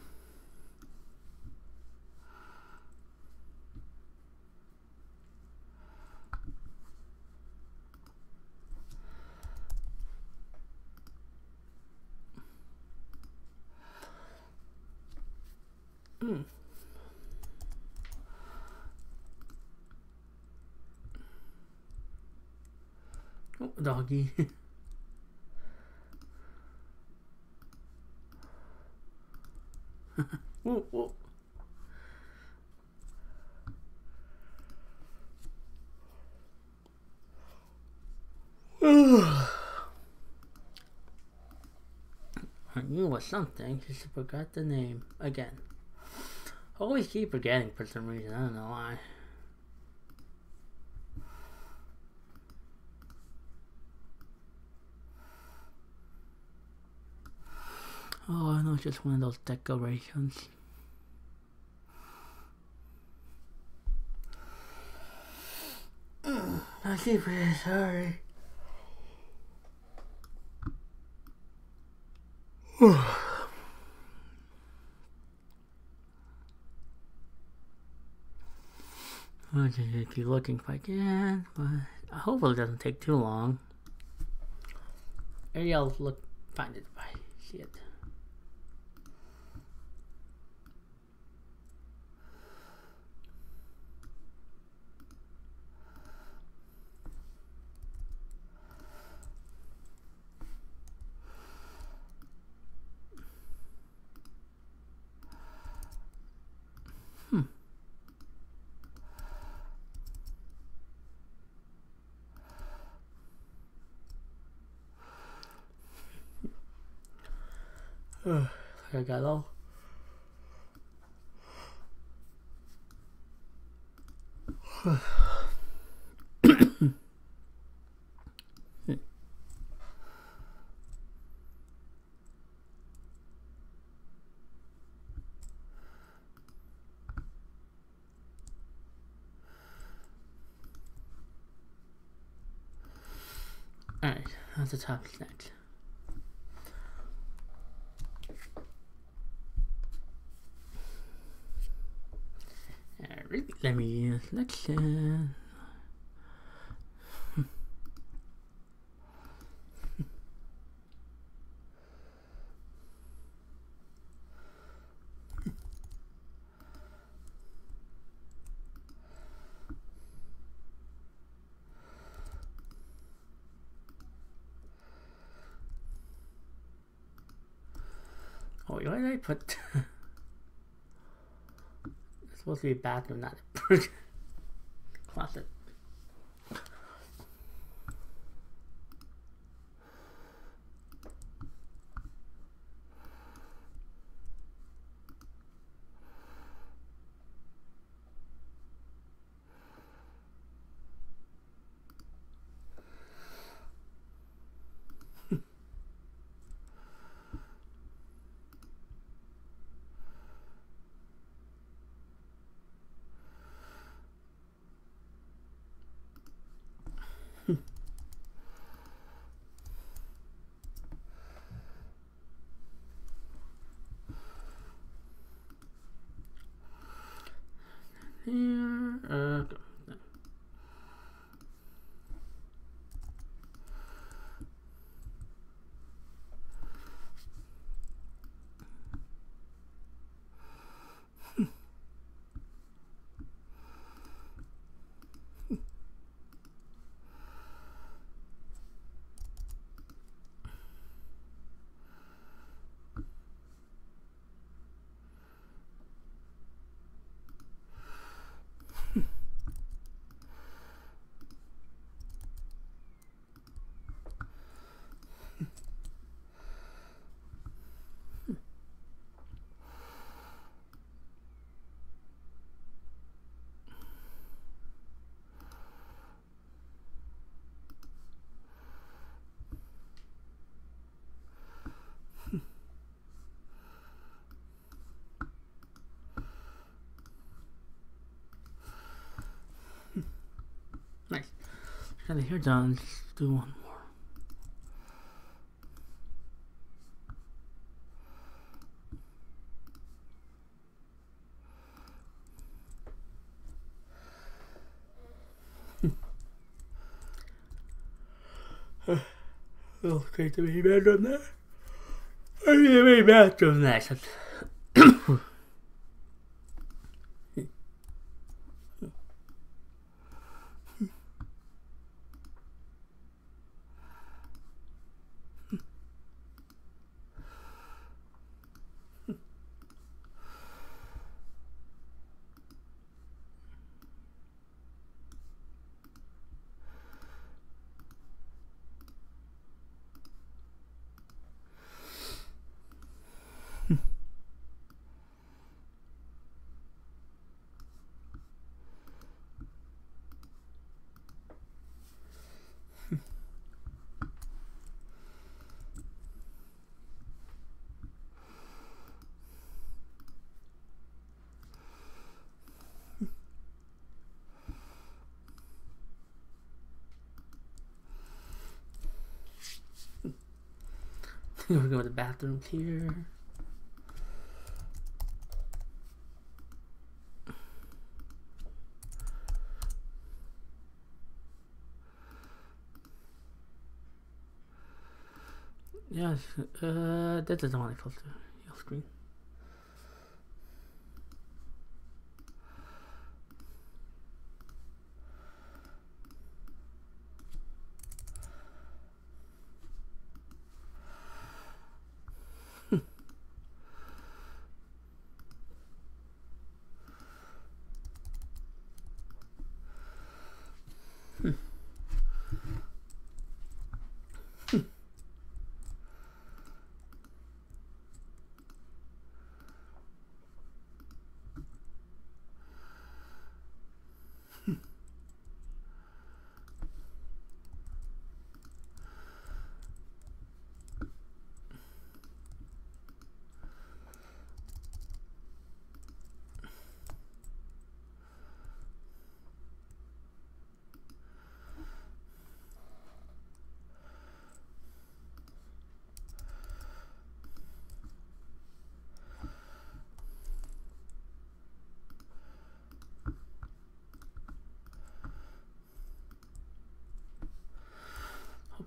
Hmm. Oh, doggy. Whoa, whoa. I knew it was something, just forgot the name again. I always keep forgetting for some reason, I don't know why. Oh, I know it's just one of those decorations. I keep really sorry. I'll just keep looking if I can, but hopefully it doesn't take too long. Maybe I'll look, find it if I see it. Hmm. I got all. Alright, that's the top next. really, let me, let's, uh, oh, why did I put, it's supposed to be a bathroom, not a closet. Here, uh, nice. Kind of here done. Let's do one more. Oh, okay, to be better than that. I need to be better than that. We're going to the bathroom here. Yes, uh, that doesn't want to close the yellow screen.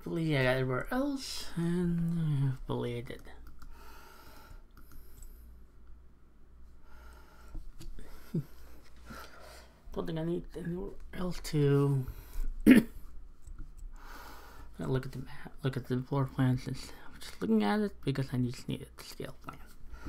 hopefully I got everywhere else, and hopefully I did. Don't think I need anywhere else to look at the map, look at the floor plans. Just, I'm just looking at it because I just need a scale plan.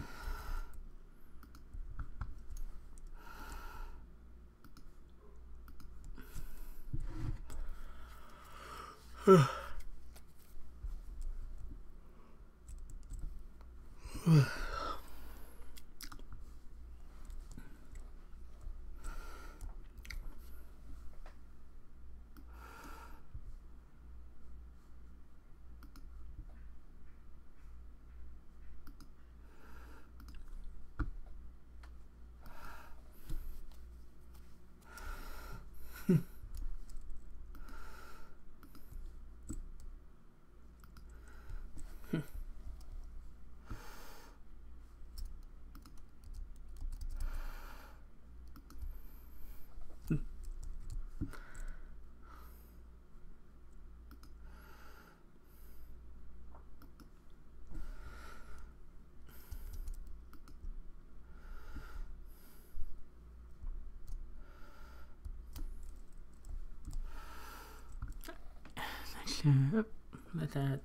Yep, like that.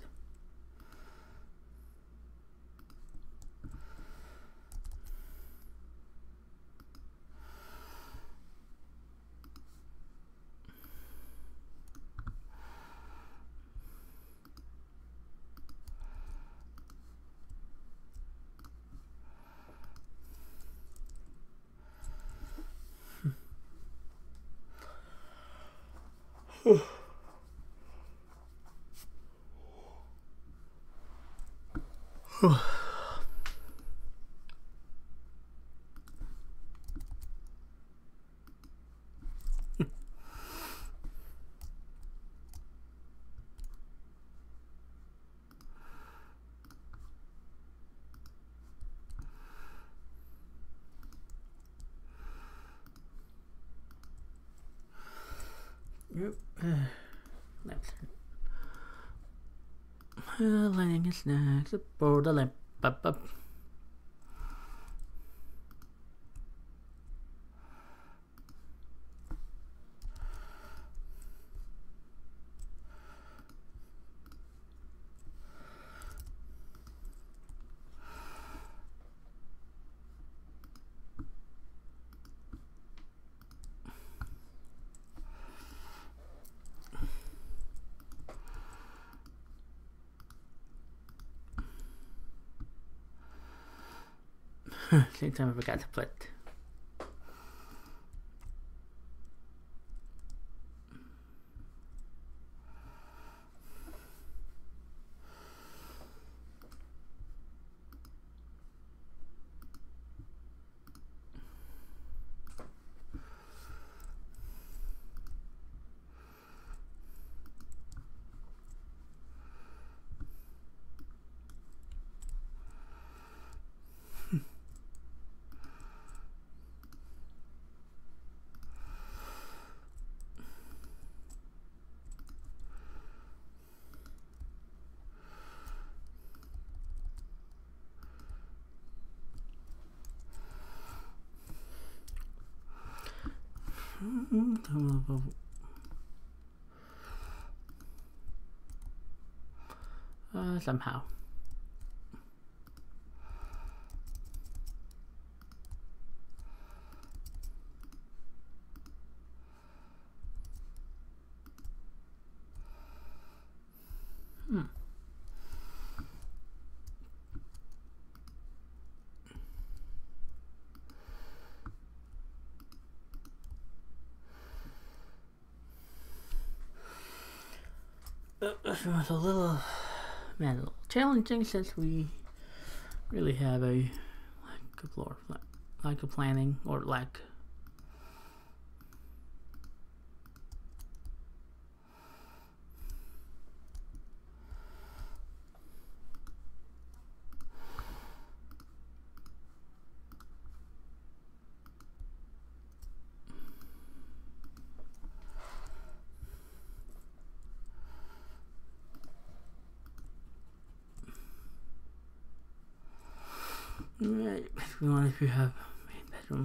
Yep. Uh, let's uh, lighting is next. Aboard the lamp. Up, up. Same time I forgot to put. Uh, somehow. Hmm. This was a little, man, a little challenging since we really have a lack of floor, lack of planning, or lack. Right, if you want, if you have main bedroom.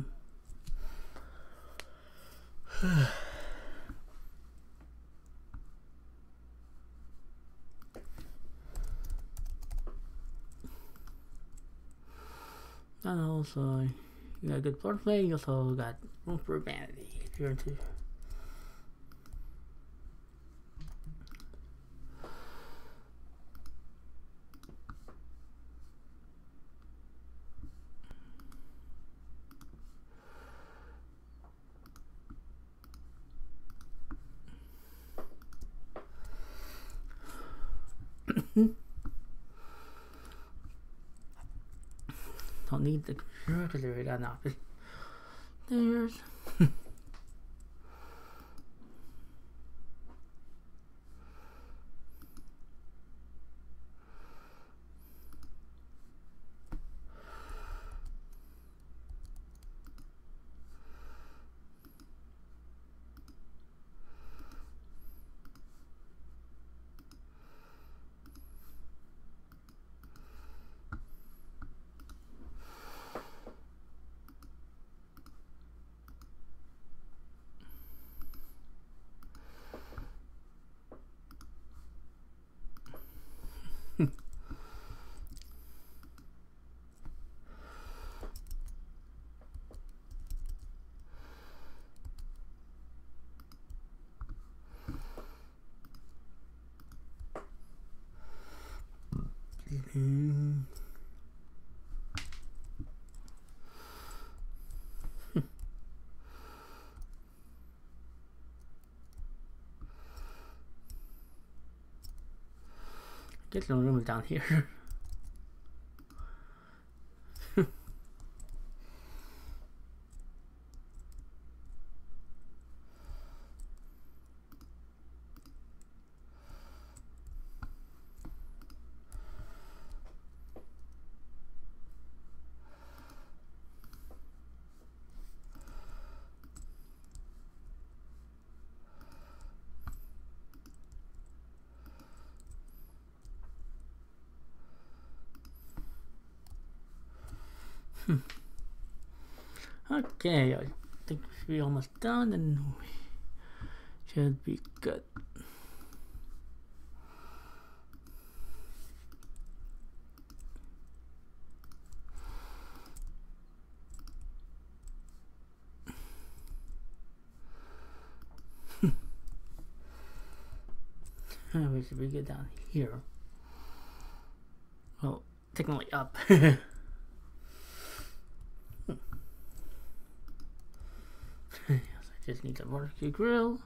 And also, you got good floor play. You also got room for vanity if you're into. Don't need the computer because they already got an office. There's. Mm. Get no room down here. Okay, I think we're almost done and we should be good. We should be good down here. Well, technically up. I just need a barbecue grill.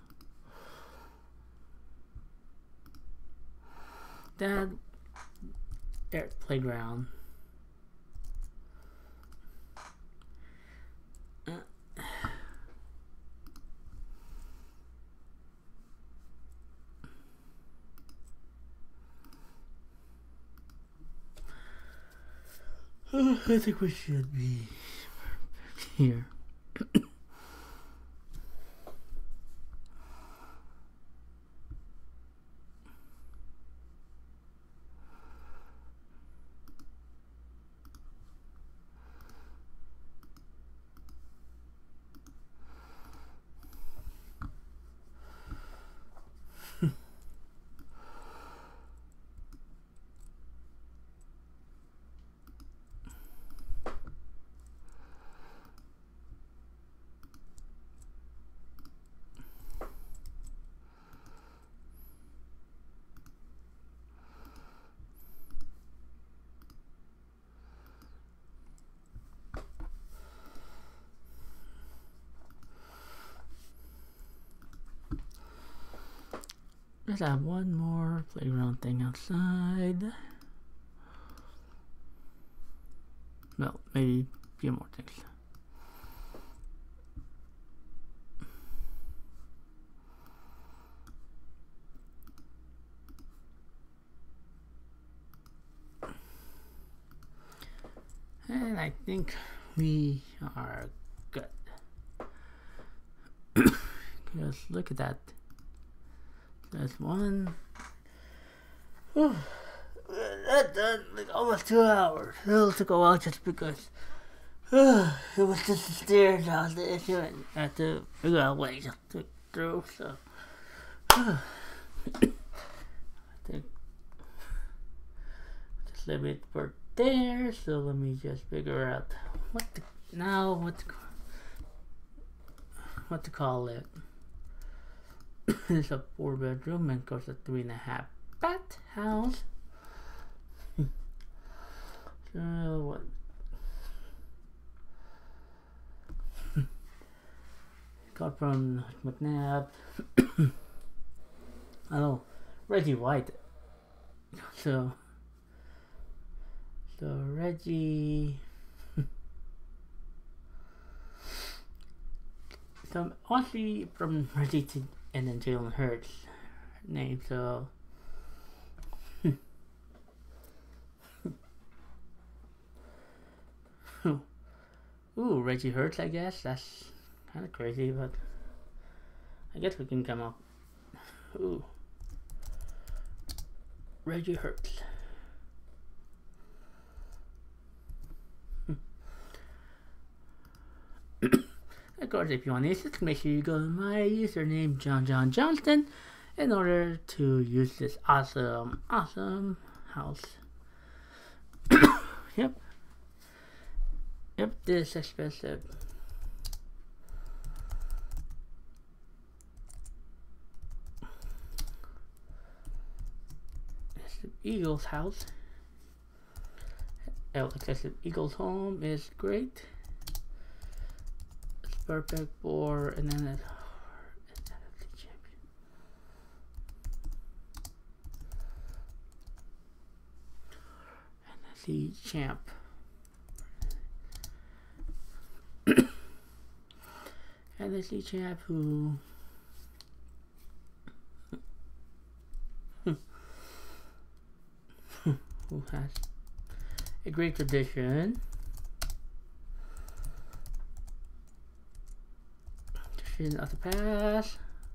Dad, air playground. Uh. I think we should be here. Let's have one more playground thing outside. Well, maybe a few more things. And I think we are good. Because look at that. That's one. that done like almost two hours. It took a while just because uh, it was just the stairs that was the issue, and I had to figure out ways to get through. So uh, I think just leave it for there. So let me just figure out what to now what to, what to call it. It's a four bedroom and goes a three and a half bath house. So what? Got from McNabb. Oh, Reggie White. So, so Reggie. So honestly, from Reggie to and then Jalen Hurts name. So. Ooh, Reggie Hurts, I guess. That's kind of crazy, but I guess we can come up. Ooh. Reggie Hurts. Of course, if you want to use this, make sure you go to my username, John John Johnston, in order to use this awesome, awesome house. Yep. Yep, this is expensive. It's the Eagles house. Oh, excessive Eagles home is great. It's perfect for, and then it's N F C champ. N F C champ who who has a great tradition, tradition of the past,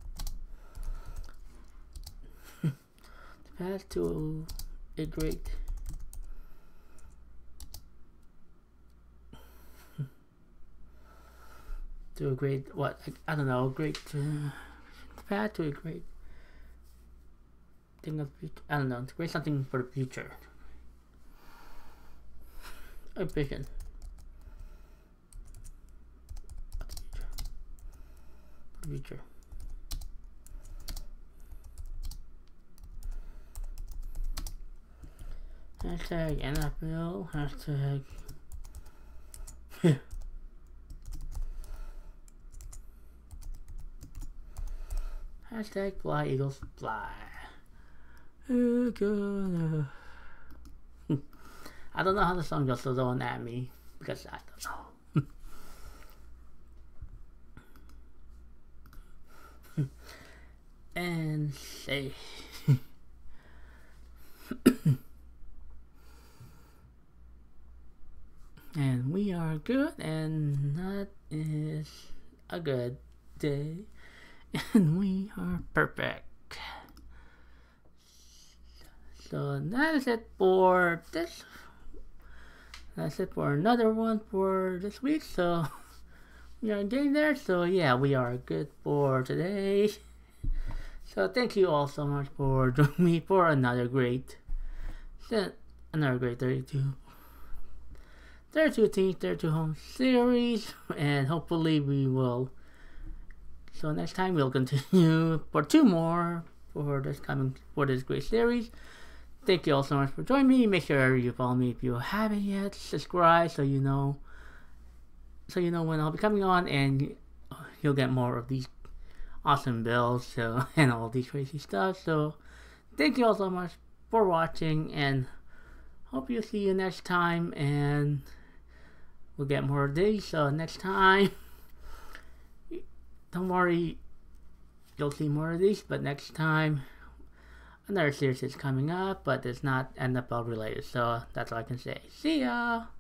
the past to a great to a great what I, I don't know great uh, path to a great thing of future. I don't know, to create something for the future. A vision. For the future. Hashtag N F L. Hashtag. Hashtag fly Eagles fly. I don't know how the song goes, so don't at me because I don't know. And say and we are good, and that is a good day. And we are perfect. So that is it for this. That's it for another one for this week. So we are getting there. So yeah, we are good for today. So thank you all so much for joining me for another great, another great thirty-two, thirty-two teams, thirty-two home series, and hopefully we will. So next time we'll continue for two more for this coming for this great series. Thank you all so much for joining me. Make sure you follow me if you haven't yet. Subscribe so you know so you know when I'll be coming on, and you'll get more of these awesome builds so and all these crazy stuff. So thank you all so much for watching, and hope you'll see you next time, and we'll get more of these. So next time, don't worry, you'll see more of these, but next time another series is coming up, but it's not N F L related, so that's all I can say. See ya!